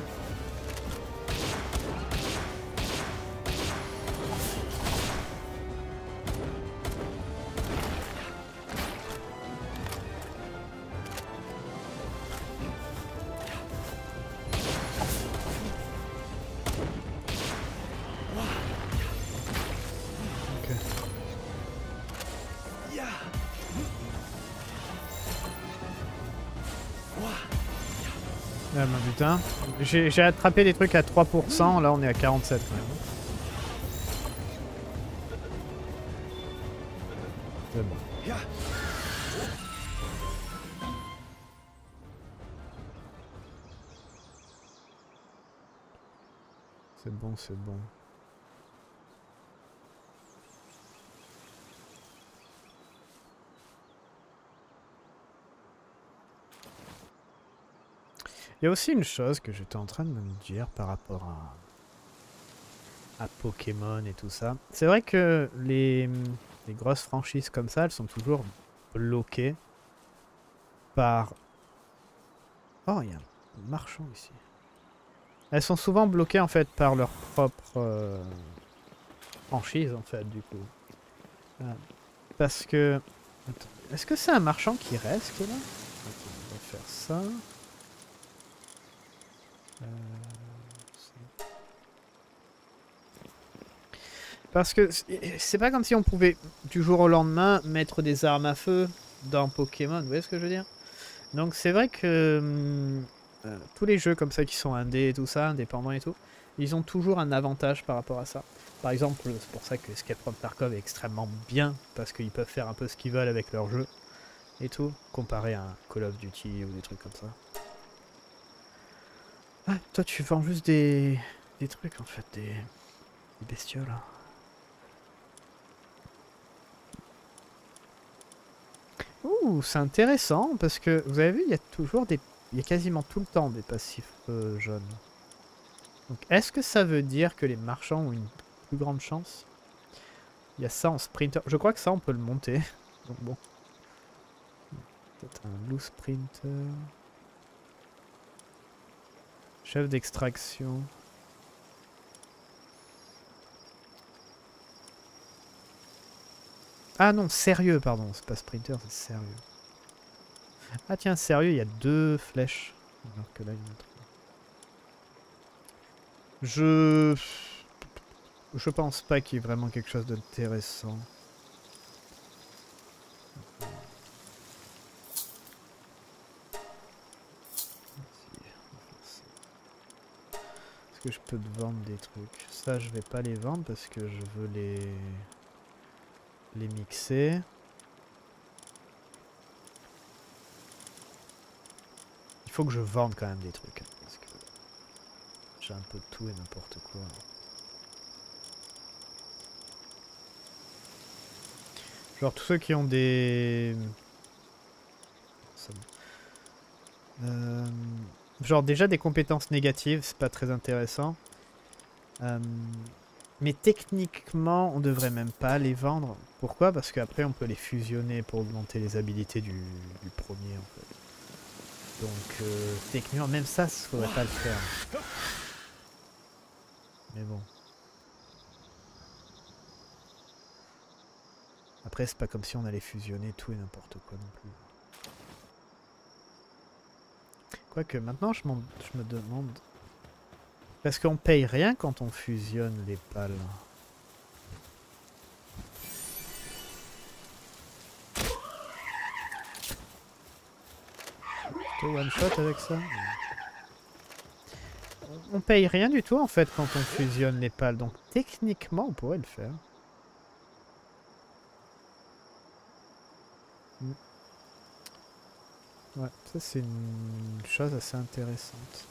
Ah bah putain, j'ai attrapé des trucs à trois pour cent, là on est à quarante-sept quand même. C'est bon. C'est bon, c'est bon. Il y a aussi une chose que j'étais en train de me dire par rapport à, à Pokémon et tout ça. C'est vrai que les, les grosses franchises comme ça, elles sont toujours bloquées par... Oh, il y a un marchand ici. Elles sont souvent bloquées en fait par leur propre euh, franchise en fait du coup. Euh, parce que... Est-ce que c'est un marchand qui reste là? Ok, on va faire ça. Euh, Parce que c'est pas comme si on pouvait du jour au lendemain mettre des armes à feu dans Pokémon, vous voyez ce que je veux dire? Donc c'est vrai que euh, tous les jeux comme ça qui sont indés et tout ça, indépendants et tout, ils ont toujours un avantage par rapport à ça. Par exemple, c'est pour ça que Escape from Tarkov est extrêmement bien, parce qu'ils peuvent faire un peu ce qu'ils veulent avec leur jeu et tout, comparé à un Call of Duty ou des trucs comme ça. Ah, toi tu vends juste des, des trucs en fait, des, des bestioles. Ouh, c'est intéressant parce que vous avez vu, il y a toujours des, il y a quasiment tout le temps des passifs euh, jaunes. Donc, est-ce que ça veut dire que les marchands ont une plus grande chance? Il y a ça en sprinter. Je crois que ça, on peut le monter. Donc bon. Peut-être un loup sprinter. Chef d'extraction. Ah non, sérieux, pardon. C'est pas sprinter, c'est sérieux. Ah tiens, sérieux, il y a deux flèches. Alors que là, il y en a trois. Je... Je pense pas qu'il y ait vraiment quelque chose d'intéressant. Est-ce que je peux te vendre des trucs? Ça, je vais pas les vendre parce que je veux les... les mixer. Il faut que je vende quand même des trucs. Hein, parce que j'ai un peu de tout et n'importe quoi. Genre tous ceux qui ont des... Euh... Genre déjà des compétences négatives, c'est pas très intéressant. Euh... Mais techniquement, on devrait même pas les vendre. Pourquoi? Parce qu'après on peut les fusionner pour augmenter les habilités du, du premier en fait. Donc euh, techniquement, même ça, il faudrait pas le faire. Mais bon. Après, c'est pas comme si on allait fusionner tout et n'importe quoi non plus. Quoique maintenant, je, je me demande... Parce qu'on paye rien quand on fusionne les pales. One shot avec ça. On paye rien du tout en fait quand on fusionne les pales. Donc techniquement, on pourrait le faire. Ouais, ça c'est une chose assez intéressante.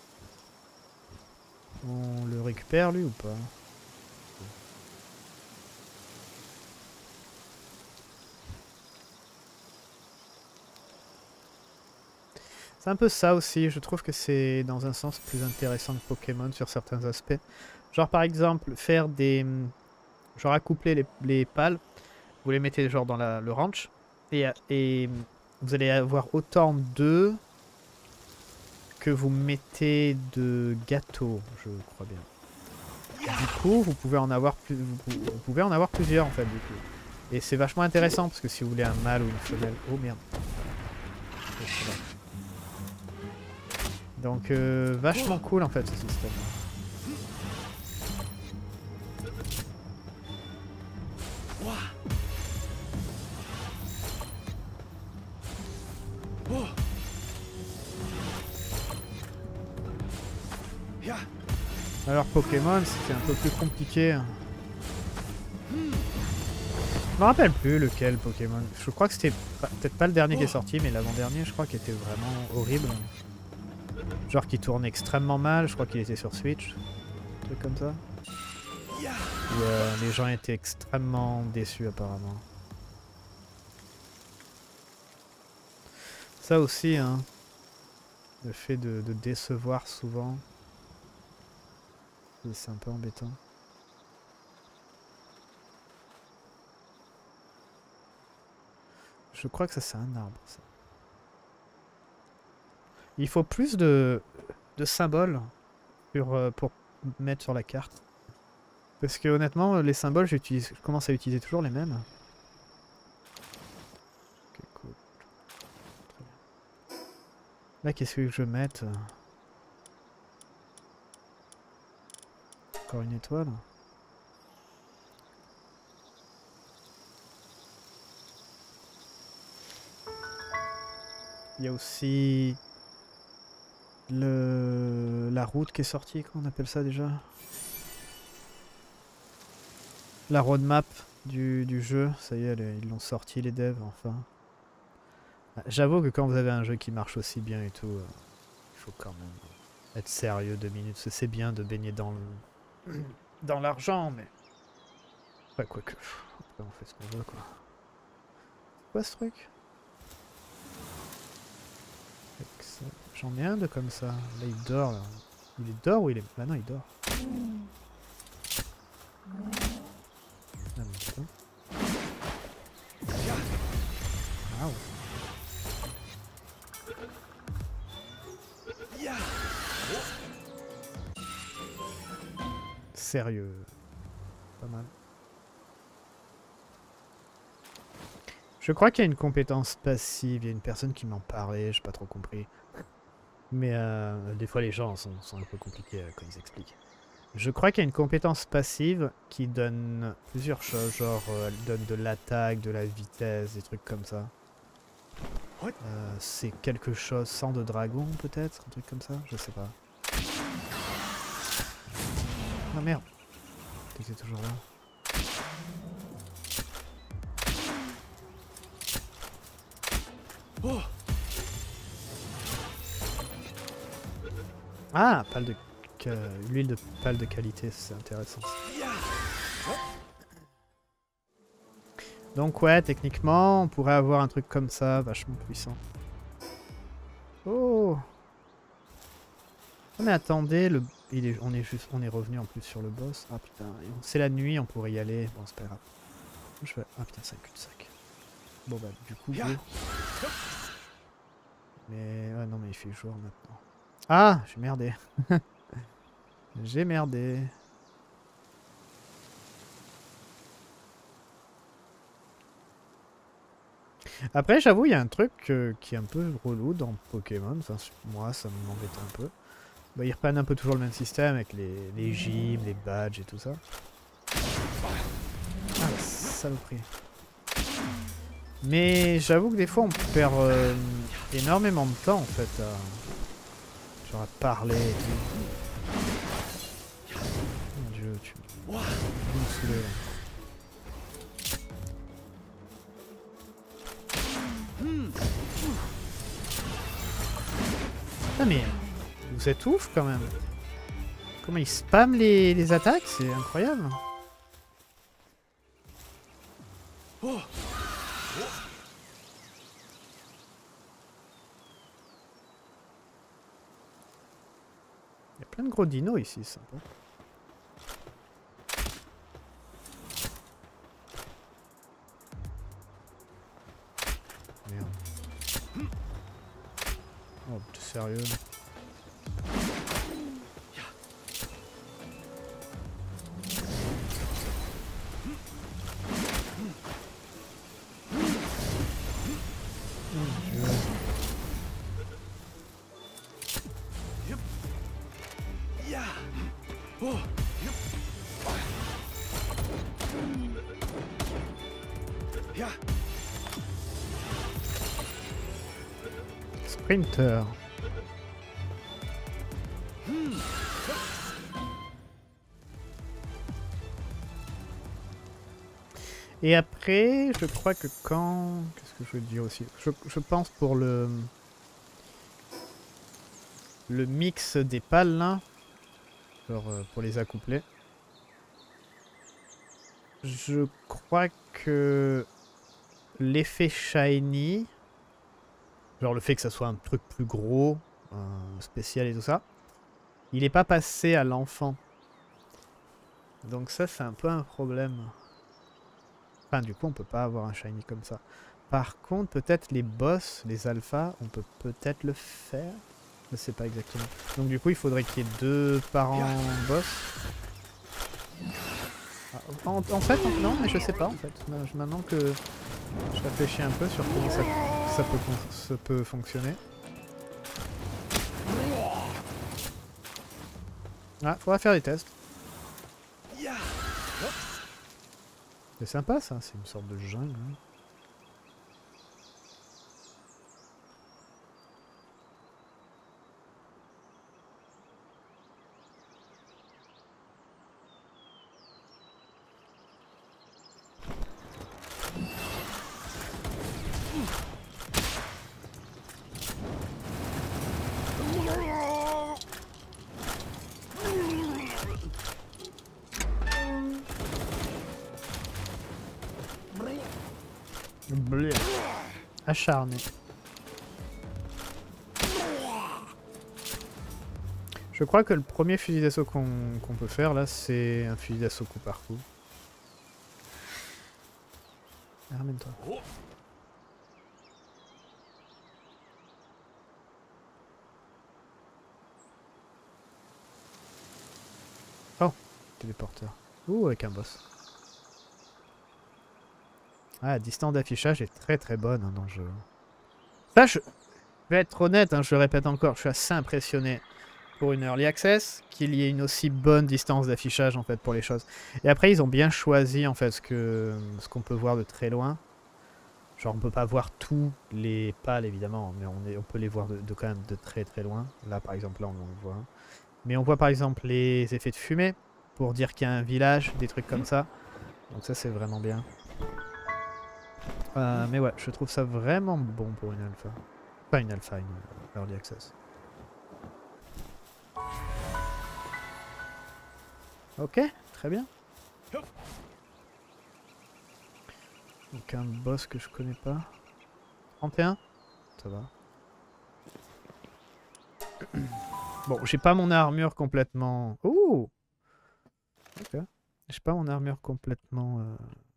On le récupère lui ou pas? C'est un peu ça aussi, je trouve que c'est dans un sens plus intéressant que Pokémon sur certains aspects. Genre par exemple, faire des... Genre accoupler les, les pales, vous les mettez genre dans la, le ranch, et, et vous allez avoir autant d'œufs que vous mettez de gâteaux, je crois bien. Du coup, vous pouvez en avoir plus, vous, vous pouvez en avoir plusieurs en fait du coup. Et c'est vachement intéressant parce que si vous voulez un mâle ou une femelle, oh merde. Donc euh, vachement cool en fait ce système. Alors Pokémon c'était un peu plus compliqué. Je me rappelle plus lequel Pokémon. Je crois que c'était peut-être pas le dernier qui est sorti, mais l'avant-dernier je crois qu'il était vraiment horrible. Genre qui tourne extrêmement mal, je crois qu'il était sur Switch. Un truc comme ça. Où euh, les gens étaient extrêmement déçus apparemment. Ça aussi, hein. Le fait de, de décevoir souvent. C'est un peu embêtant. Je crois que ça c'est un arbre ça. Il faut plus de, de symboles pour, euh, pour mettre sur la carte. Parce que honnêtement, les symboles, j'utilise, je commence à utiliser toujours les mêmes. Ok, cool. Très bien. Là, qu'est-ce que je vais mettre? Encore une étoile. Il y a aussi le la route qui est sortie, comment on appelle ça déjà? La roadmap du, du jeu, ça y est, ils l'ont sorti les devs, enfin. J'avoue que quand vous avez un jeu qui marche aussi bien et tout, euh, il faut quand même être sérieux deux minutes. C'est bien de baigner dans le dans l'argent, mais... Ouais, quoi que... Après, on fait ce qu'on veut, quoi. Quoi, ce truc? J'en ai un de comme ça. Là, il dort, là. Il est dort ou il est... Bah non, il dort. Ah, non, ah, ouais. Sérieux. Pas mal. Je crois qu'il y a une compétence passive. Il y a une personne qui m'en parlait, j'ai pas trop compris. Mais euh, des fois les gens sont, sont un peu compliqués euh, quand ils expliquent. Je crois qu'il y a une compétence passive qui donne plusieurs choses. Genre euh, elle donne de l'attaque, de la vitesse, des trucs comme ça. Euh, c'est quelque chose, sang de dragon peut-être, un truc comme ça, je sais pas. Non merde. T'étais toujours là. Oh. Ah, pale de... l'huile de pale de qualité, c'est intéressant. Donc ouais, techniquement, on pourrait avoir un truc comme ça, vachement puissant. Oh! Oh mais attendez, le... Il est... on est juste, on est revenu en plus sur le boss. Ah putain, c'est la nuit, on pourrait y aller. Bon, c'est pas grave. Je vais... Ah putain, c'est un cul-de-sac. Bon bah, du coup, go. Mais ouais, non, mais il fait jour maintenant. Ah, j'ai merdé. J'ai merdé. Après, j'avoue, il y a un truc euh, qui est un peu relou dans Pokémon. Enfin, moi, ça m'embête un peu. Bah, ils reprennent un peu toujours le même système avec les, les gyms, les badges et tout ça. Ah, la saloperie. Mais j'avoue que des fois, on perd euh, énormément de temps, en fait, à, genre à parler et tout. Mon dieu, tu me saouler, là. Ah mais vous êtes ouf quand même. Comment ils spamment les, les attaques, c'est incroyable. Oh. Il y a plein de gros dinos ici, c'est sympa. Merde. Oh, t'es sérieux? Sprinter. Et après, je crois que quand... Qu'est-ce que je veux dire aussi? je, je pense pour le... Le mix des pales, là. Genre euh, pour les accoupler. Je crois que... L'effet shiny... Genre le fait que ça soit un truc plus gros, euh, spécial et tout ça. Il n'est pas passé à l'enfant. Donc ça, c'est un peu un problème. Enfin, du coup, on peut pas avoir un shiny comme ça. Par contre, peut-être les boss, les alphas, on peut peut-être le faire. Je sais pas exactement. Donc du coup, il faudrait qu'il y ait deux parents boss. Ah, en, en fait, non, mais je sais pas en fait. Maintenant que je réfléchis un peu sur comment ça, ça, peut, ça peut fonctionner. Ah, faudra faire des tests. C'est sympa ça, c'est une sorte de jungle. Hein. Blé. Acharné. Je crois que le premier fusil d'assaut qu'on qu'on peut faire là, c'est un fusil d'assaut coup par coup. Ah, ramène-toi. Oh, téléporteur. Ouh, avec un boss. Ah, la distance d'affichage est très très bonne hein, dans le jeu. Ça, je vais être honnête, hein, je le répète encore, je suis assez impressionné pour une Early Access qu'il y ait une aussi bonne distance d'affichage en fait pour les choses. Et après, ils ont bien choisi en fait ce que ce qu'on peut voir de très loin. Genre, on peut pas voir tous les pales évidemment, mais on, est, on peut les voir de, de quand même de très très loin. Là, par exemple, là, on le voit. Mais on voit par exemple les effets de fumée. pour dire qu'il y a un village, des trucs comme ça. Donc ça c'est vraiment bien. Euh, mais ouais, je trouve ça vraiment bon pour une alpha. Pas une alpha, une early access. Ok, très bien. Donc un boss que je connais pas. trente et un? Ça va. Bon, j'ai pas mon armure complètement... Ouh! Ok. J'ai pas mon armure complètement... Euh...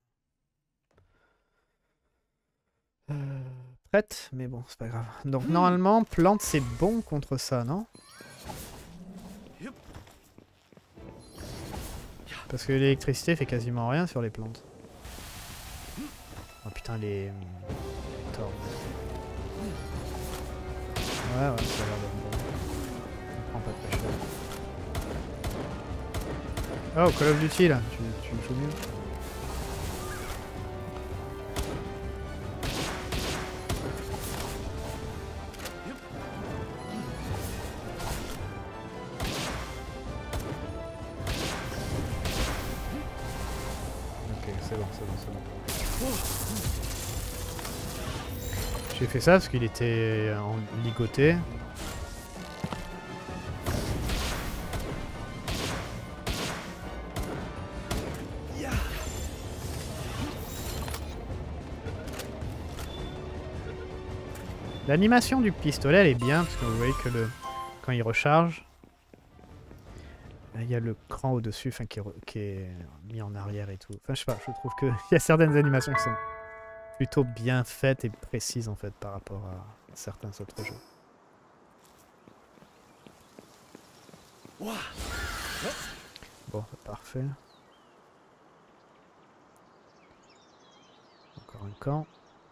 Euh, prête, mais bon, c'est pas grave. Donc normalement, plante c'est bon contre ça, non? Parce que l'électricité fait quasiment rien sur les plantes. Oh putain, les... les torts. Ouais, ouais, ça a l'air d'être bon. On prend pas très cher. Oh, Call of Duty là, tu, tu joues mieux. Ok, c'est bon, c'est bon, c'est bon. J'ai fait ça parce qu'il était en ligoté. L'animation du pistolet elle est bien parce que vous voyez que le quand il recharge, il y a le cran au-dessus enfin, qui, est qui est mis en arrière et tout. Enfin je sais pas, je trouve qu'il y a certaines animations qui sont plutôt bien faites et précises en fait par rapport à certains autres jeux. Bon, parfait. Encore un camp.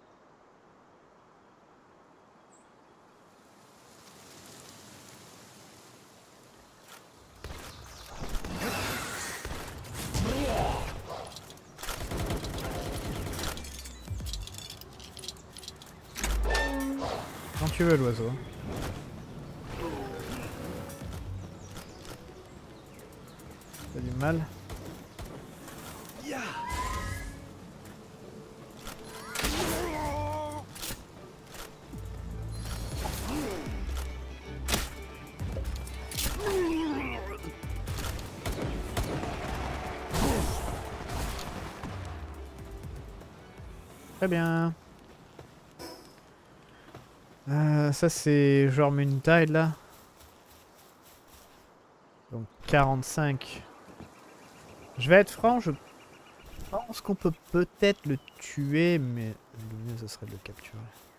Quand tu veux l'oiseau. T'as du mal. Très bien. Euh, ça c'est genre Muntide là. Donc quarante-cinq. Je vais être franc, je pense qu'on peut peut-être le tuer, mais le mieux ce serait de le capturer.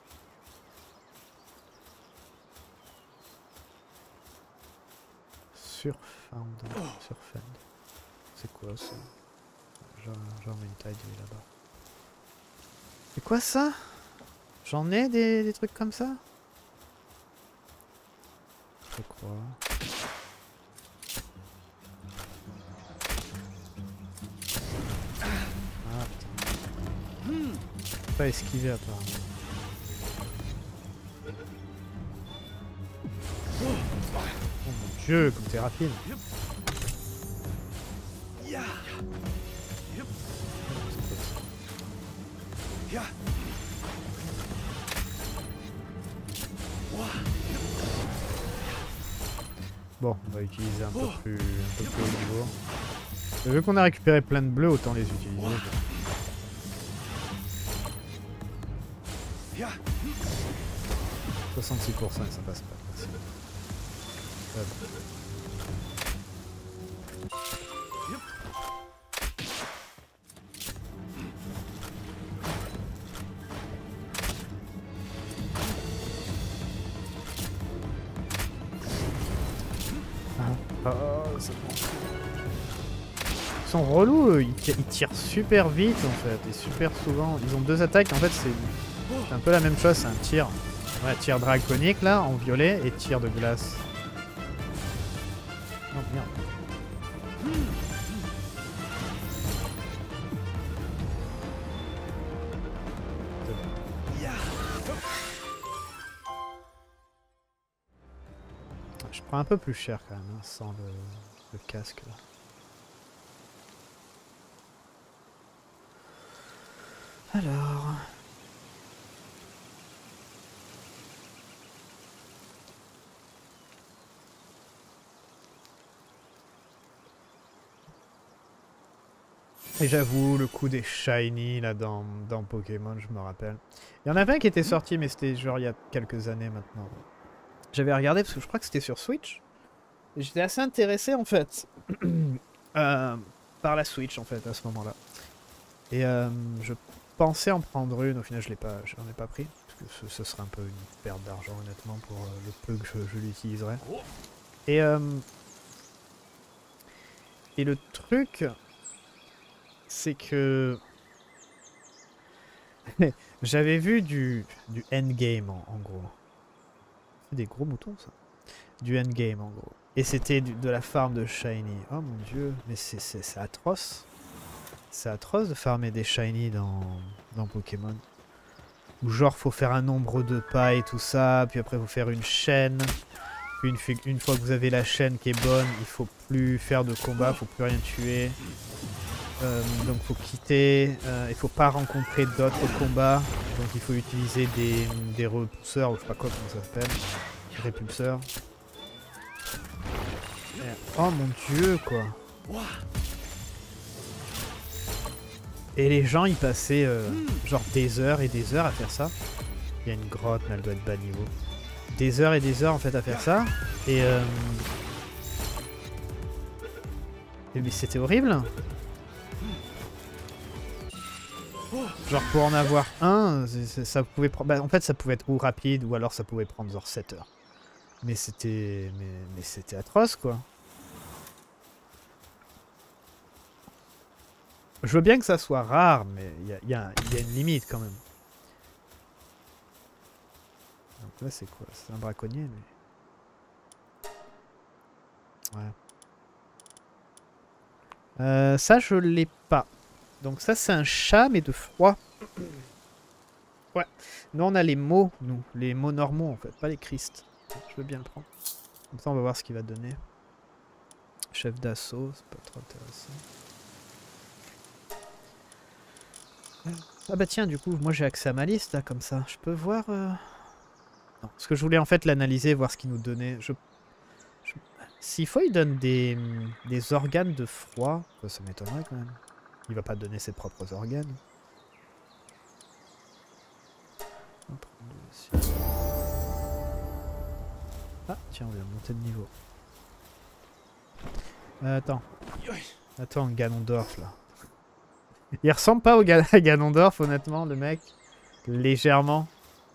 Surfound. Surfound. C'est quoi ça? Genre, genre Muntide il est là-bas. C'est quoi ça? J'en ai des, des trucs comme ça? Je crois. Ah putain. Pas esquiver apparemment. Oh mon dieu, comme t'es rapide. Bon, on va utiliser un peu plus, un peu plus haut niveau. Et vu qu'on a récupéré plein de bleus, autant les utiliser. soixante-six pour cent, ça passe pas. Merci. Ah, oh, ça prend. Ils sont relous, eux. Ils, tirent, ils tirent super vite en fait, et super souvent. Ils ont deux attaques, en fait c'est un peu la même chose, c'est un tir. Ouais, tir draconique là, en violet, et tir de glace. Oh merde. Je prends un peu plus cher quand même, hein, sans le, le casque là. Alors... Et j'avoue, le coup des shiny là dans, dans Pokémon, je me rappelle. Il y en avait un qui était sorti, mais c'était genre il y a quelques années maintenant. J'avais regardé parce que je crois que c'était sur Switch. Et j'étais assez intéressé en fait euh, par la Switch en fait à ce moment-là. Et euh, je pensais en prendre une, au final je l'ai pas, je n'en ai pas pris. Parce que ce, ce serait un peu une perte d'argent honnêtement pour euh, le peu que je, je l'utiliserais. Et, euh, et le truc... c'est que j'avais vu du, du endgame en, en gros. C'est des gros moutons ça. Du endgame en gros. Et c'était de la farm de shiny. Oh mon dieu, mais c'est atroce. C'est atroce de farmer des shiny dans, dans Pokémon. Ou genre faut faire un nombre de pas et tout ça, puis après faut faire une chaîne. Puis une, une fois que vous avez la chaîne qui est bonne, il faut plus faire de combat, faut plus rien tuer. Euh, donc faut quitter, euh, il faut pas rencontrer d'autres combats, donc il faut utiliser des, des repousseurs ou je sais pas quoi comment ça s'appelle, répulseurs. Et, oh mon dieu quoi. Et les gens ils passaient euh, genre des heures et des heures à faire ça. Il y a une grotte mais elle doit être bas niveau. Des heures et des heures en fait à faire ça. Et euh... et mais c'était horrible. Genre pour en avoir un, c est, c est, ça pouvait prendre... Bah, en fait ça pouvait être ou rapide ou alors ça pouvait prendre genre sept heures. Mais c'était... Mais, mais c'était atroce quoi. Je veux bien que ça soit rare, mais il y a, y, a, y a une limite quand même. Donc là c'est quoi? C'est un braconnier mais... Ouais. Euh, ça je l'ai pas. Donc ça c'est un chat mais de froid. Ouais. Nous on a les mots, nous. Les mots normaux en fait, pas les Christ. Je veux bien le prendre. Comme ça on va voir ce qu'il va donner. Chef d'assaut, c'est pas trop intéressant. Ah bah tiens du coup moi j'ai accès à ma liste là comme ça. Je peux voir... Euh... Non, parce que je voulais en fait l'analyser, voir ce qu'il nous donnait. Je... Je... S'il faut il donne des... des organes de froid, ça, ça m'étonnerait quand même. Il va pas donner ses propres organes. Ah tiens on vient de monter de niveau. Euh, attends. Attends Ganondorf là. Il ressemble pas au Ga Ganondorf honnêtement le mec. Légèrement.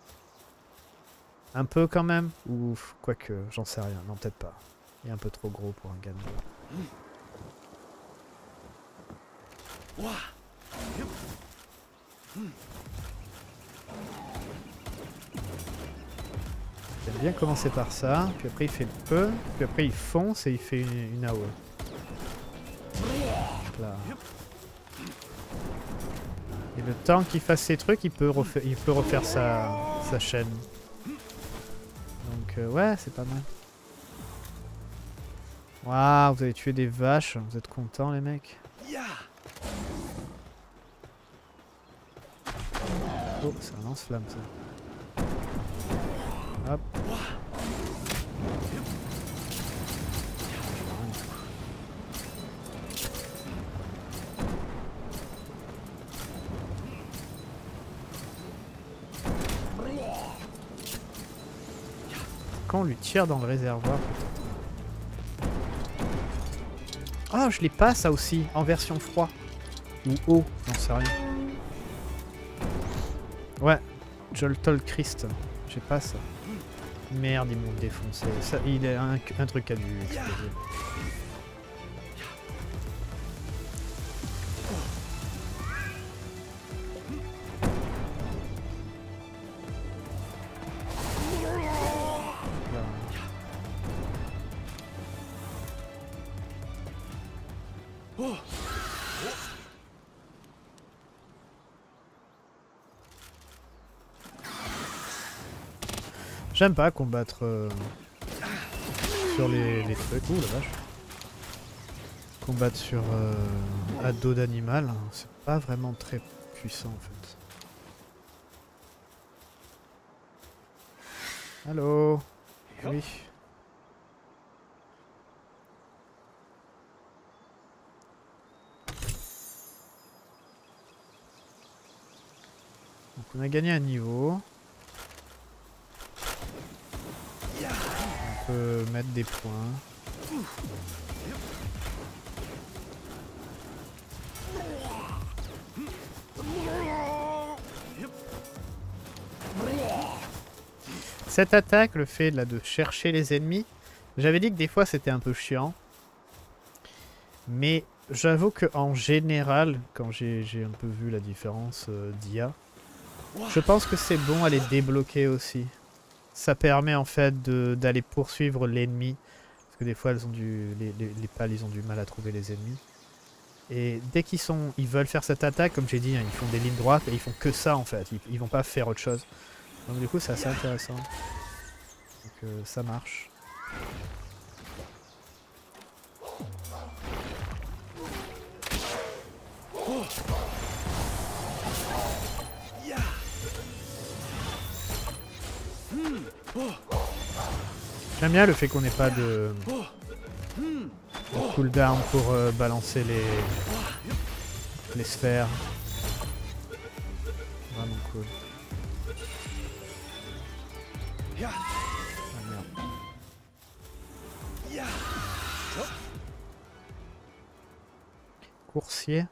Un peu quand même. Ou quoique j'en sais rien. Non peut-être pas. Il est un peu trop gros pour un Ganondorf. J'aime bien commencer par ça, puis après il fait le peu, puis après il fonce et il fait une, une A O E. Là. Et le temps qu'il fasse ses trucs, il peut refaire, il peut refaire sa, sa chaîne. Donc euh, ouais, c'est pas mal. Waouh, vous avez tué des vaches, vous êtes contents les mecs? Oh, c'est un lance-flamme ça. Hop. Quand on lui tire dans le réservoir. Ah, oh, je l'ai pas ça aussi, en version froid. Ou eau, j'en sais rien. Ouais, Joltol Christ. J'ai pas ça. Merde, ils m'ont défoncé. Ça, il est un, un truc qui a dû exploser. J'aime pas combattre euh, sur les, les trucs. Ouh la vache. Combattre sur euh, à dos d'animal, c'est pas vraiment très puissant en fait. Allô? Oui. Donc on a gagné un niveau. On peut mettre des points. Cette attaque, le fait là, de chercher les ennemis, j'avais dit que des fois c'était un peu chiant. Mais j'avoue qu'en général, quand j'ai un peu vu la différence euh, d'I A, je pense que c'est bon à les débloquer aussi. Ça permet en fait d'aller poursuivre l'ennemi. Parce que des fois elles ont du, les, les, les pales ils ont du mal à trouver les ennemis. Et dès qu'ils sont, ils veulent faire cette attaque, comme j'ai dit, hein, ils font des lignes droites et ils font que ça en fait. Ils, ils vont pas faire autre chose. Donc du coup c'est assez intéressant. Donc euh, ça marche. J'aime bien le fait qu'on n'ait pas de, de cooldown pour euh, balancer les, les sphères. Vraiment cool. Ah, merde. Coursier.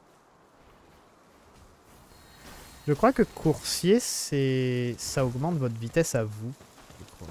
Je crois que coursier, c'est ça augmente votre vitesse à vous. Je crois.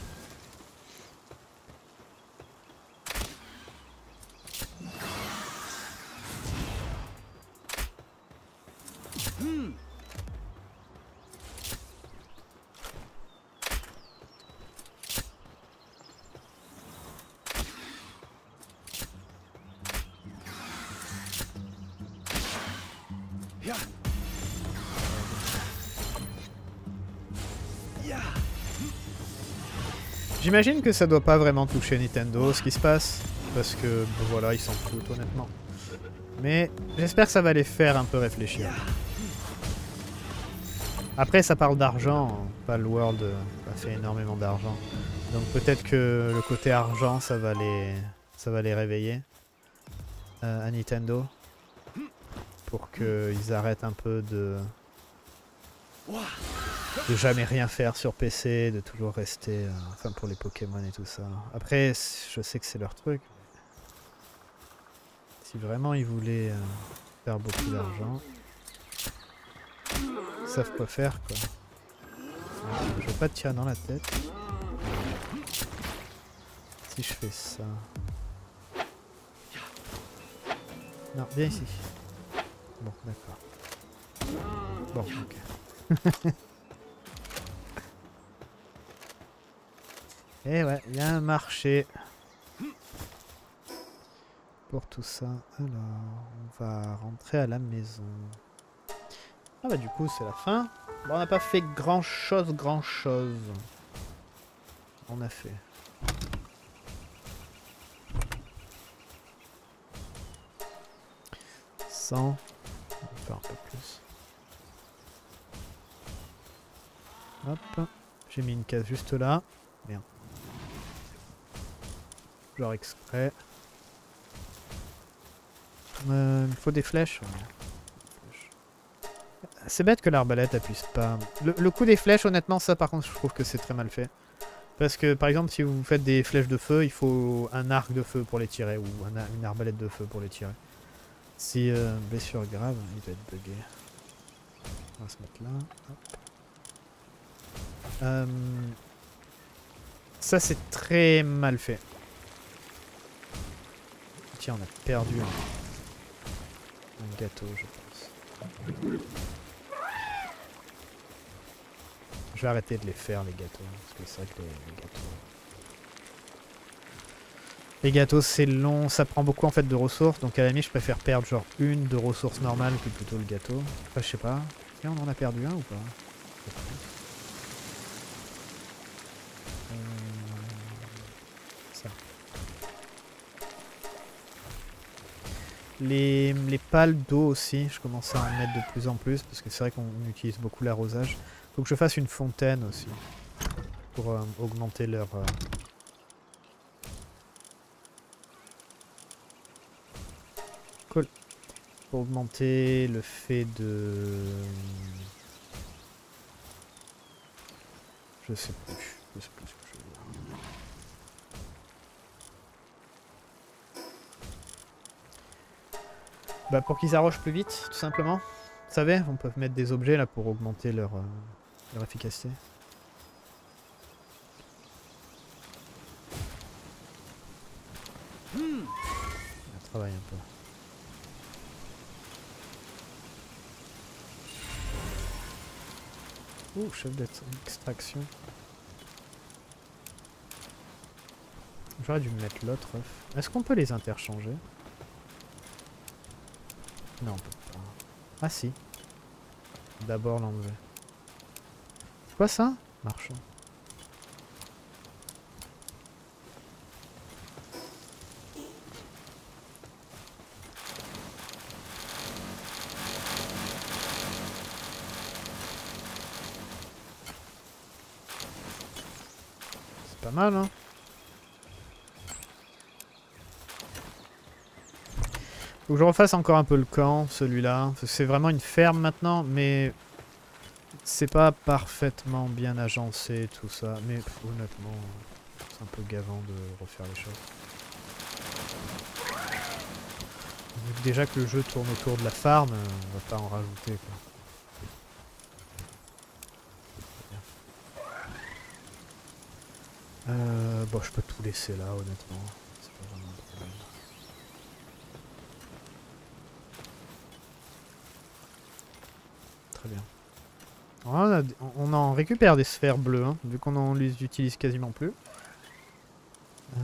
J'imagine que ça doit pas vraiment toucher Nintendo ce qui se passe, parce que bon, voilà, ils s'en foutent honnêtement. Mais j'espère que ça va les faire un peu réfléchir. Après ça parle d'argent, Palworld a fait énormément d'argent. Donc peut-être que le côté argent ça va les, ça va les réveiller euh, à Nintendo. Pour qu'ils arrêtent un peu de... de jamais rien faire sur P C, de toujours rester... Euh, enfin pour les Pokémon et tout ça. Après, je sais que c'est leur truc. Si vraiment ils voulaient euh, faire beaucoup d'argent, ils savent quoi faire quoi. Je veux pas te tirer dans la tête. Si je fais ça... Non, viens ici. Bon, d'accord. Bon, ok. Et ouais, il y a un marché pour tout ça. Alors, on va rentrer à la maison. Ah bah du coup, c'est la fin. Bon, on n'a pas fait grand chose, grand chose. On a fait. cent. On va faire un peu plus. Hop. J'ai mis une case juste là. Bien. Genre exprès. Euh, il faut des flèches. Ouais. C'est bête que l'arbalète appuie pas. Le, le coup des flèches, honnêtement, ça par contre, je trouve que c'est très mal fait. Parce que par exemple, si vous faites des flèches de feu, il faut un arc de feu pour les tirer. Ou un, une arbalète de feu pour les tirer. Si euh, blessure grave, il doit être bugué. On va se mettre là. Hop. Euh, ça c'est très mal fait. Tiens, on a perdu un, un gâteau, je pense. Je vais arrêter de les faire les gâteaux, parce que c'est vrai que les, les gâteaux... Les gâteaux c'est long, ça prend beaucoup en fait de ressources, donc à la limite je préfère perdre genre une de ressources normales que plutôt le gâteau. Enfin je sais pas, tiens on en a perdu un ou pas? euh... Ça. Les, les pales d'eau aussi, je commence à en mettre de plus en plus, parce que c'est vrai qu'on utilise beaucoup l'arrosage. Faut que je fasse une fontaine aussi. pour euh, augmenter leur... Euh... Cool. Pour augmenter le fait de... Je sais plus. Je sais plus ce que je veux dire. Bah pour qu'ils arrogent plus vite, tout simplement. Vous savez, on peut mettre des objets là pour augmenter leur, euh, leur efficacité. Hmm. On travaille un peu. Ouh, chef d'extraction. J'aurais dû me mettre l'autre œuf. Est-ce qu'on peut les interchanger? Non, on peut pas. Ah si. D'abord l'enlever. C'est quoi ça? Marchand. C'est pas mal, hein? Faut que je refasse encore un peu le camp, celui-là. C'est vraiment une ferme maintenant, mais c'est pas parfaitement bien agencé tout ça. Mais pff, honnêtement, c'est un peu gavant de refaire les choses. Vu que déjà que le jeu tourne autour de la farm, on va pas en rajouter, quoi. Euh, bon, je peux tout laisser là, honnêtement. C'est pas vraiment un problème. Très bien. On, a, on en récupère des sphères bleues, hein, vu qu'on en les utilise quasiment plus. Euh,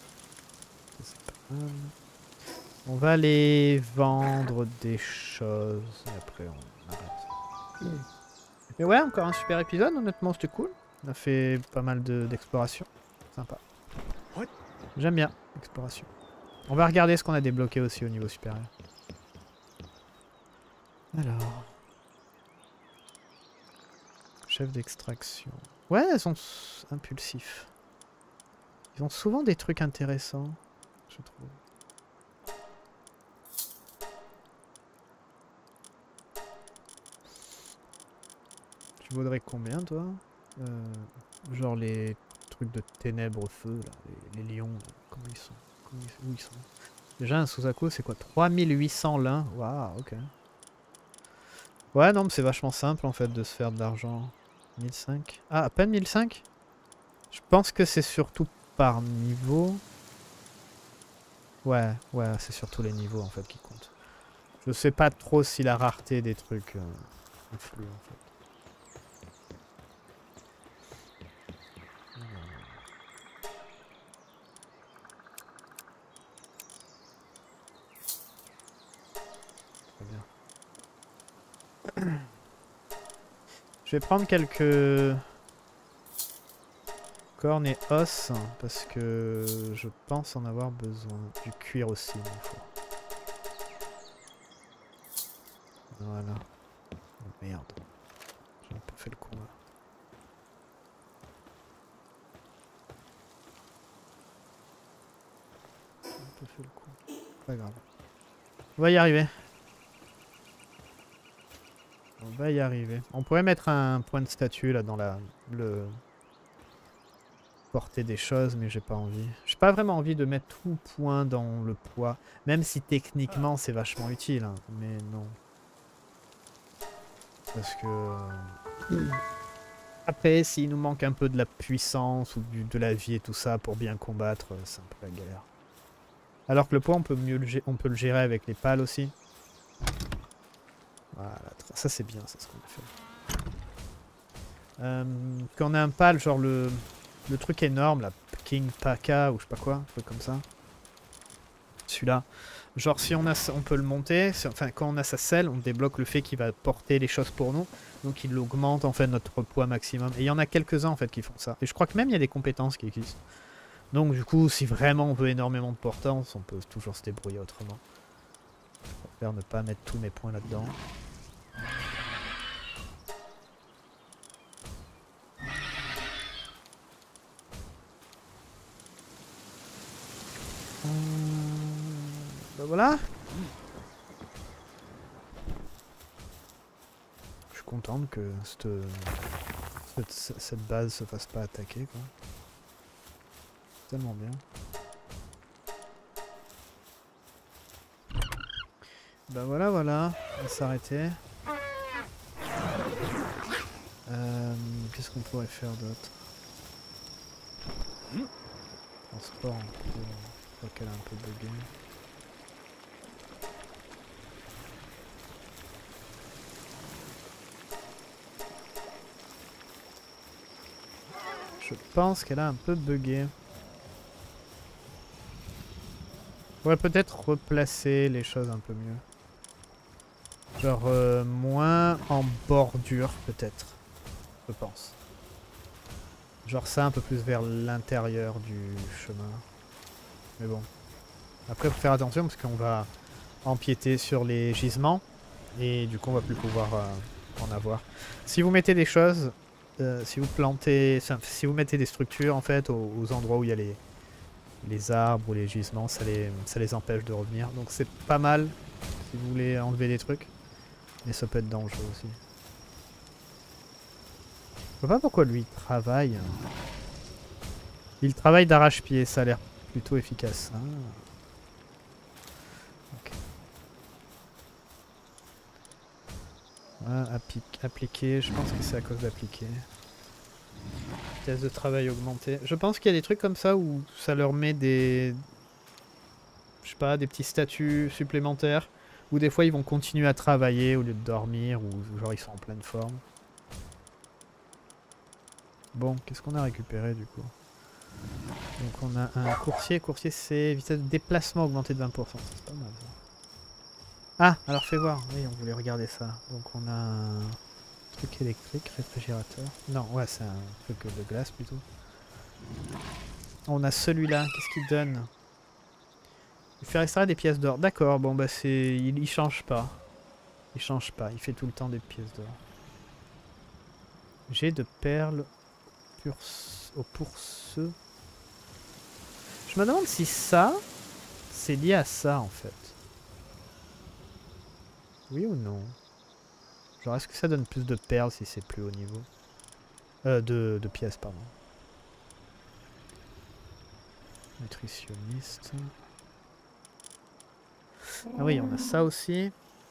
on va aller vendre des choses et après on arrête. Mais ouais, encore un super épisode, honnêtement c'était cool. On a fait pas mal d'exploration. De, Sympa. J'aime bien l'exploration. On va regarder ce qu'on a débloqué aussi au niveau supérieur. Alors... Chef d'extraction. Ouais, elles sont impulsifs. Ils ont souvent des trucs intéressants, je trouve. Tu vaudrais combien, toi? euh, Genre les trucs de ténèbres feu, là, les, les lions, là. Comment ils sont, Comment ils, Où ils sont? Déjà, un Suzaku, c'est quoi? trois mille huit cents l'un. Waouh, ok. Ouais, non, mais c'est vachement simple, en fait, de se faire de l'argent. mille cinq. Ah, à peine mille cinq? Je pense que c'est surtout par niveau. Ouais, ouais, c'est surtout les niveaux en fait qui comptent. Je sais pas trop si la rareté des trucs euh, influe en fait. Très bien. Je vais prendre quelques cornes et os parce que je pense en avoir besoin. Du cuir aussi, il faut. Voilà. Oh, merde. J'ai un peu fait le con là. J'ai un peu fait le con. Pas grave. On va y arriver. On va y arriver. On pourrait mettre un point de statue là dans la le porter des choses, mais j'ai pas envie. J'ai pas vraiment envie de mettre tout point dans le poids, même si techniquement c'est vachement utile, hein, mais non. Parce que après, s'il nous manque un peu de la puissance ou du, de la vie et tout ça pour bien combattre, c'est un peu la galère. Alors que le poids, on peut mieux le, on peut le gérer avec les pales aussi. Voilà, ça c'est bien, c'est ce qu'on a fait. Euh, quand on a un pal, genre le, le truc énorme, la King Paka ou je sais pas quoi, un truc comme ça. Celui-là. Genre si on a, on peut le monter, enfin quand on a sa selle, on débloque le fait qu'il va porter les choses pour nous. Donc il augmente en fait notre poids maximum. Et il y en a quelques-uns en fait qui font ça. Et je crois que même il y a des compétences qui existent. Donc du coup, si vraiment on veut énormément de portance, on peut toujours se débrouiller autrement. Je préfère ne pas mettre tous mes points là-dedans. Bah voilà. Je suis contente que cette, cette, cette base se fasse pas attaquer, quoi. Tellement bien. Bah voilà, voilà. On va s'arrêter. Euh, Qu'est-ce qu'on pourrait faire d'autre? Transport en cours. Je crois qu'elle est un peu buggée. Je pense qu'elle a un peu bugué. On pourrait peut-être replacer les choses un peu mieux. Genre euh, moins en bordure peut-être. Je pense. Genre ça un peu plus vers l'intérieur du chemin. Mais bon. Après faut faire attention parce qu'on va empiéter sur les gisements. Et du coup on va plus pouvoir euh, en avoir. Si vous mettez des choses, euh, si vous plantez, si vous mettez des structures en fait aux, aux endroits où il y a les, les arbres ou les gisements, ça les, ça les empêche de revenir. Donc c'est pas mal si vous voulez enlever des trucs. Mais ça peut être dangereux aussi. Je vois pas pourquoi lui il travaille. Il travaille d'arrache-pied, ça a l'air plutôt efficace. Ah. Okay. Ah, appliquer, je pense que c'est à cause d'appliquer. Vitesse de travail augmentée. Je pense qu'il y a des trucs comme ça où ça leur met des... Je sais pas, des petits statuts supplémentaires. Ou des fois ils vont continuer à travailler au lieu de dormir, ou genre ils sont en pleine forme. Bon, qu'est-ce qu'on a récupéré du coup? Donc on a un coursier, coursier c'est vitesse de déplacement augmentée de vingt pour cent, c'est pas mal ça. Ah, alors fais voir, oui on voulait regarder ça. Donc on a un truc électrique, réfrigérateur. Non, ouais c'est un truc de glace plutôt. On a celui-là, qu'est-ce qu'il donne? Il fait extraire des pièces d'or. D'accord, bon bah c'est... Il, il change pas. Il change pas, il fait tout le temps des pièces d'or. J'ai de perles pur... au pourceux. Je me demande si ça, c'est lié à ça en fait. Oui ou non? Genre est-ce que ça donne plus de perles si c'est plus haut niveau? Euh, de, de pièces, pardon. Nutritionniste. Ah oui, on a ça aussi.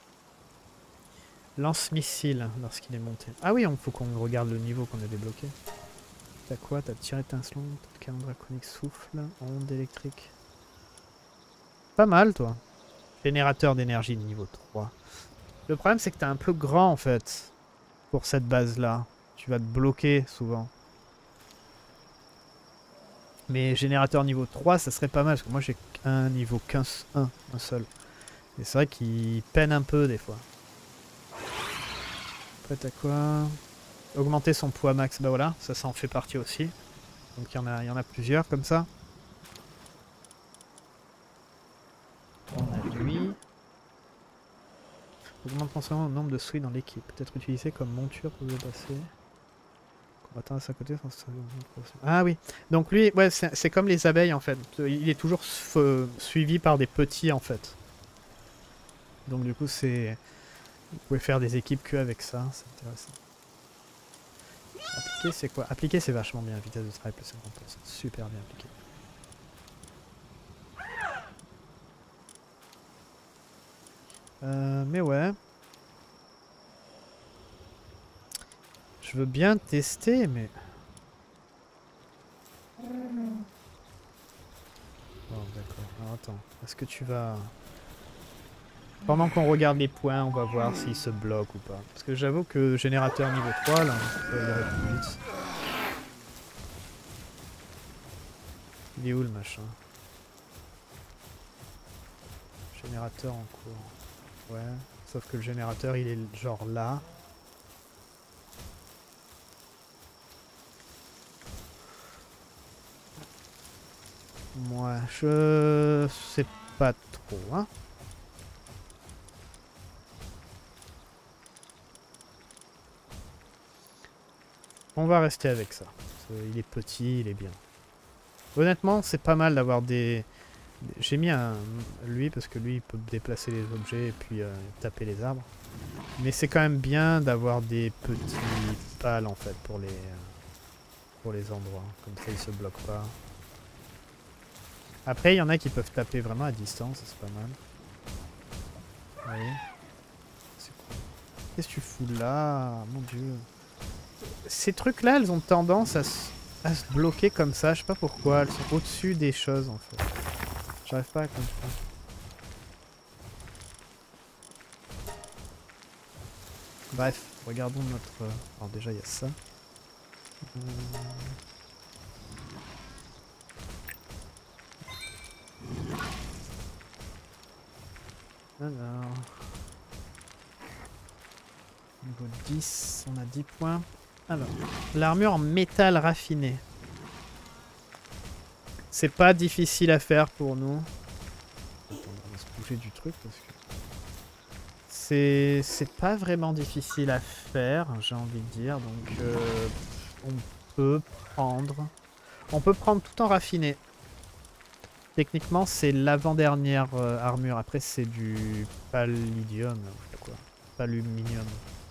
Lance-missile lorsqu'il est monté. Ah oui, il faut qu'on regarde le niveau qu'on a débloqué. T'as quoi? T'as tir étincelant, t'as canon draconique, souffle, onde électrique. Pas mal, toi. Générateur d'énergie de niveau trois. Le problème, c'est que t'es un peu grand, en fait, pour cette base-là. Tu vas te bloquer, souvent. Mais générateur niveau trois, ça serait pas mal, parce que moi, j'ai un niveau quinze, un, un seul. Et c'est vrai qu'il peine un peu, des fois. Après, t'as quoi? Augmenter son poids max, bah voilà, ça, ça en fait partie aussi. Donc il y en a, il y en a plusieurs comme ça. On a lui. Augmente constamment le nombre de souris dans l'équipe. Peut-être utilisé comme monture pour le passer. Combattant à sa côté sans se... Ah oui, donc lui, ouais, c'est comme les abeilles en fait. Il est toujours suivi par des petits en fait. Donc du coup, c'est... Vous pouvez faire des équipes que avec ça, c'est intéressant. Appliquer, c'est quoi? Appliquer, c'est vachement bien. Vitesse de travail plus cinquante pour cent. Super bien appliqué. Euh, mais ouais. Je veux bien tester, mais... Bon, d'accord. Alors attends. Est-ce que tu vas... Pendant qu'on regarde les points, on va voir s'il se bloque ou pas. Parce que j'avoue que générateur niveau trois, là, on peut y aller plus vite. Il est où le machin? Générateur en cours. Ouais. Sauf que le générateur, il est genre là. Moi, je sais pas trop, hein. On va rester avec ça. Il est petit, il est bien. Honnêtement, c'est pas mal d'avoir des, J'ai mis un lui parce que lui il peut déplacer les objets et puis euh, taper les arbres. Mais c'est quand même bien d'avoir des petits pales en fait pour les euh, pour les endroits. Comme ça ils se bloquent pas. Après il y en a qui peuvent taper vraiment à distance, c'est pas mal. Oui. C'est cool. Qu'est-ce que tu fous là? Mon dieu. Ces trucs là elles ont tendance à se, à se bloquer comme ça, je sais pas pourquoi, elles sont au-dessus des choses en fait. J'arrive pas à comprendre. Bref, regardons notre... Alors déjà il y a ça. Euh... Alors... Niveau dix, on a dix points. Alors, l'armure en métal raffiné. C'est pas difficile à faire pour nous. Attends, on va se bouger du truc parce que... C'est pas vraiment difficile à faire, j'ai envie de dire. Donc, euh, on peut prendre... On peut prendre tout en raffiné. Techniquement, c'est l'avant-dernière euh, armure. Après, c'est du palladium, je sais pas quoi. Paluminium.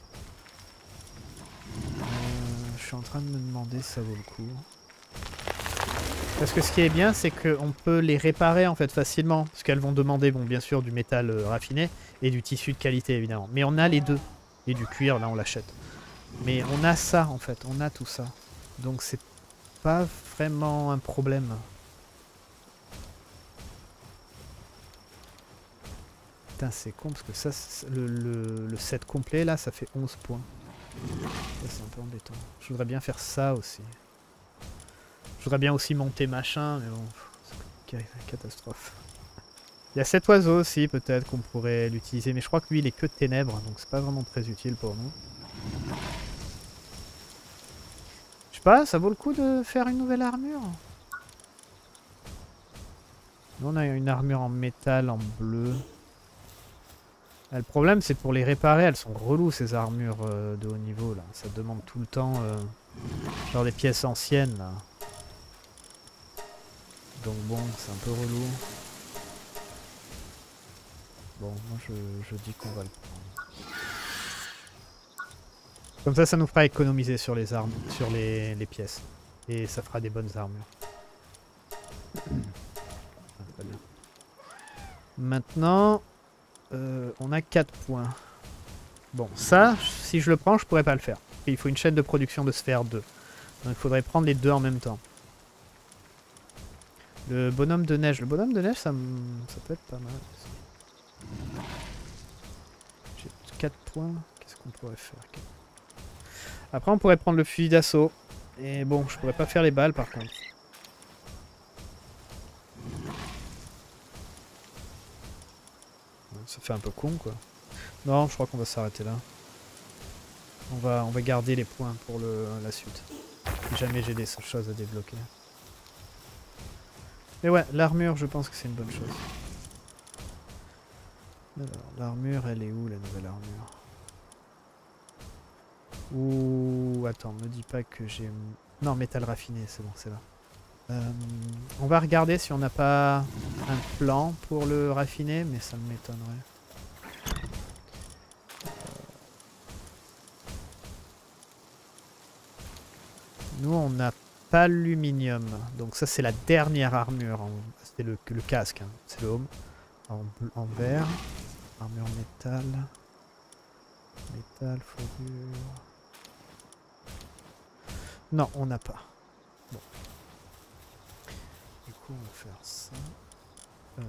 Euh, je suis en train de me demander si ça vaut le coup. Parce que ce qui est bien, c'est qu'on peut les réparer en fait facilement. Parce qu'elles vont demander, bon, bien sûr, du métal euh, raffiné et du tissu de qualité, évidemment. Mais on a les deux. Et du cuir, là, on l'achète. Mais on a ça, en fait. On a tout ça. Donc, c'est pas vraiment un problème. Putain, c'est con, parce que ça, le, le, le set complet, là, ça fait onze points. C'est un peu embêtant. Je voudrais bien faire ça aussi. Je voudrais bien aussi monter machin, mais bon, c'est une catastrophe. Il y a cet oiseau aussi, peut-être, qu'on pourrait l'utiliser, mais je crois que lui, il est que de ténèbres, donc c'est pas vraiment très utile pour nous. Je sais pas, ça vaut le coup de faire une nouvelle armure? Nous, on a une armure en métal, en bleu. Ah, le problème, c'est pour les réparer, elles sont reloues, ces armures euh, de haut niveau, là. Ça demande tout le temps, euh, genre des pièces anciennes, là. Donc bon, c'est un peu relou. Bon, moi je, je dis qu'on va le prendre. Comme ça, ça nous fera économiser sur les armes, sur les, les pièces. Et ça fera des bonnes armures. Ah, très bien. Maintenant, euh, on a quatre points. Bon, ça, si je le prends, je pourrais pas le faire. Et il faut une chaîne de production de sphère deux. Donc il faudrait prendre les deux en même temps. Le bonhomme de neige. Le bonhomme de neige, ça, ça peut être pas mal aussi. J'ai quatre points. Qu'est-ce qu'on pourrait faire? Après, on pourrait prendre le fusil d'assaut. Et bon, je pourrais pas faire les balles par contre. Ça fait un peu con quoi. Non, je crois qu'on va s'arrêter là. On va, on va garder les points pour le, la suite. Si jamais j'ai des choses à débloquer. Mais ouais, l'armure, je pense que c'est une bonne chose. Alors, l'armure, elle est où la nouvelle armure? Ouh, attends, me dis pas que j'ai... Non, métal raffiné, c'est bon, c'est là. Euh, on va regarder si on n'a pas un plan pour le raffiner, mais ça m'étonnerait. Nous, on n'a pas l'aluminium. Donc ça, c'est la dernière armure. C'était le, le casque, hein. C'est le home. En, en vert. Armure métal. Métal, fourrure... Non, on n'a pas. Bon. Du coup, on va faire ça. Euh...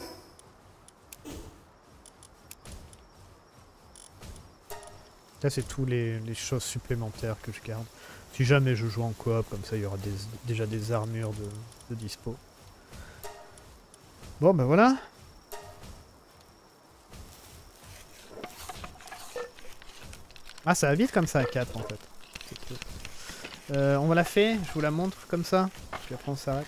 Là, c'est tous les, les choses supplémentaires que je garde. Si jamais je joue en coop, comme ça, il y aura des, déjà des armures de, de dispo. Bon, ben voilà. Ah, ça va vite comme ça à quatre, en fait. C'est cool. Euh, on va la faire, je vous la montre comme ça, puis après on s'arrête.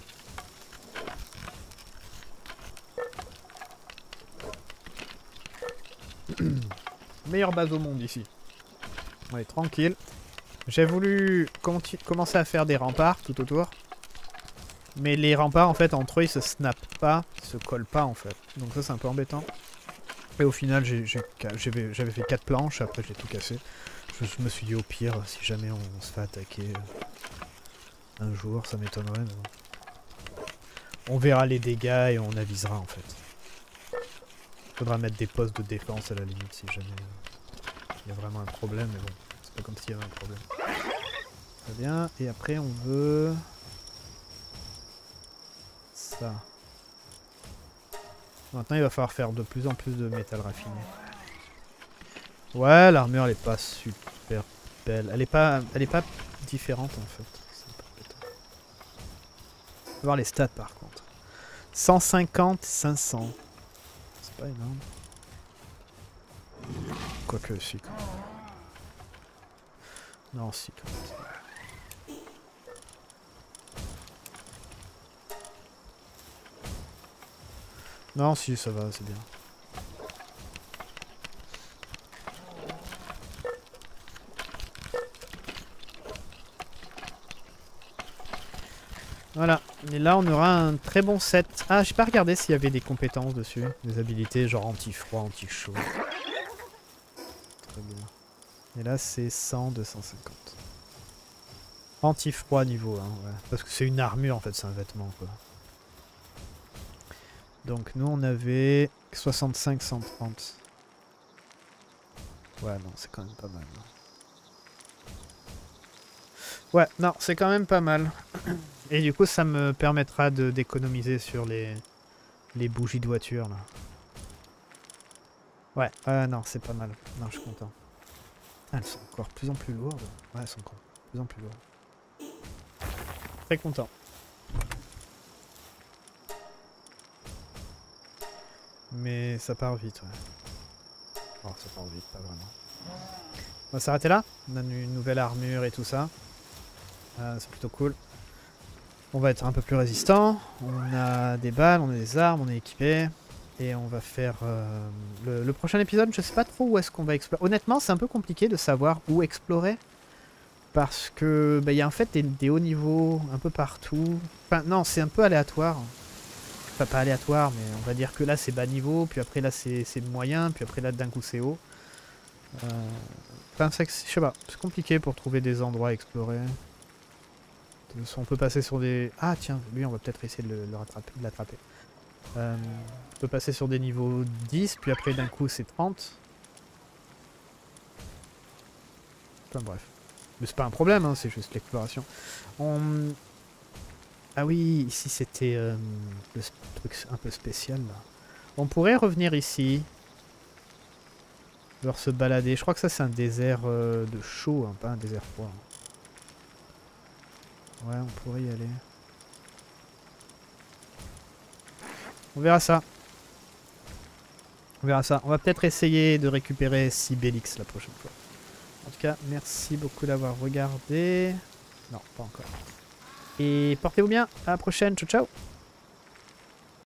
Meilleure base au monde ici. On est tranquille. J'ai voulu commencer à faire des remparts tout autour. Mais les remparts en fait entre eux ils se snappent pas, ils se collent pas en fait. Donc ça c'est un peu embêtant. Et au final j'avais fait quatre planches, après j'ai tout cassé. Je, je me suis dit au pire si jamais on, on se fait attaquer un jour, ça m'étonnerait. Mais... on verra les dégâts et on avisera en fait. Faudra mettre des postes de défense à la limite si jamais il y a vraiment un problème, mais bon, c'est pas comme s'il y avait un problème. Très bien, et après on veut... ça. Maintenant il va falloir faire de plus en plus de métal raffiné. Ouais, l'armure elle est pas super belle. Elle est pas, elle est pas différente en fait. On va voir les stats par contre. cent cinquante, cinq cents. C'est pas énorme. Quoique si quand même. Non si quand même. Non si ça va, c'est bien. Voilà, et là on aura un très bon set. Ah, j'ai pas regardé s'il y avait des compétences dessus, des habilités genre anti-froid, anti-chaud. Très bien. Et là c'est cent, deux cent cinquante. Anti-froid niveau un, ouais. Parce que c'est une armure en fait, c'est un vêtement quoi. Donc nous on avait soixante-cinq, cent trente. Ouais, non, c'est quand même pas mal. Ouais, non, c'est quand même pas mal. Et du coup, ça me permettra de d'économiser sur les, les bougies de voiture, là. Ouais, euh, non, c'est pas mal. Non, je suis content. Ah, elles sont encore de plus en plus lourdes. Ouais, elles sont encore de plus en plus lourdes. Très content. Mais ça part vite, ouais. Oh, ça part vite, pas vraiment. On va s'arrêter là. On a une nouvelle armure et tout ça. Euh, c'est plutôt cool. On va être un peu plus résistant. On a des balles, on a des armes, on est équipé. Et on va faire euh, le, le prochain épisode. Je sais pas trop où est-ce qu'on va explorer. Honnêtement, c'est un peu compliqué de savoir où explorer. Parce que bah, y a en fait des, des hauts niveaux un peu partout. Enfin, non, c'est un peu aléatoire. Enfin, pas aléatoire, mais on va dire que là c'est bas niveau. Puis après là c'est moyen. Puis après là d'un coup c'est haut. Euh... Enfin, je sais pas. C'est compliqué pour trouver des endroits à explorer. On peut passer sur des... Ah tiens, lui on va peut-être essayer de le, le rattraper, de l'attraper. Euh, on peut passer sur des niveaux dix, puis après d'un coup c'est trente. Enfin bref. Mais c'est pas un problème, hein, c'est juste l'exploration. On... Ah oui, ici c'était euh, le truc un peu spécial là. On pourrait revenir ici. Genre se balader. Je crois que ça c'est un désert euh, de chaud, hein, pas un désert froid. Ouais, on pourrait y aller. On verra ça. On verra ça. On va peut-être essayer de récupérer Sibélix la prochaine fois. En tout cas, merci beaucoup d'avoir regardé. Non, pas encore. Et portez-vous bien. À la prochaine. Ciao, ciao.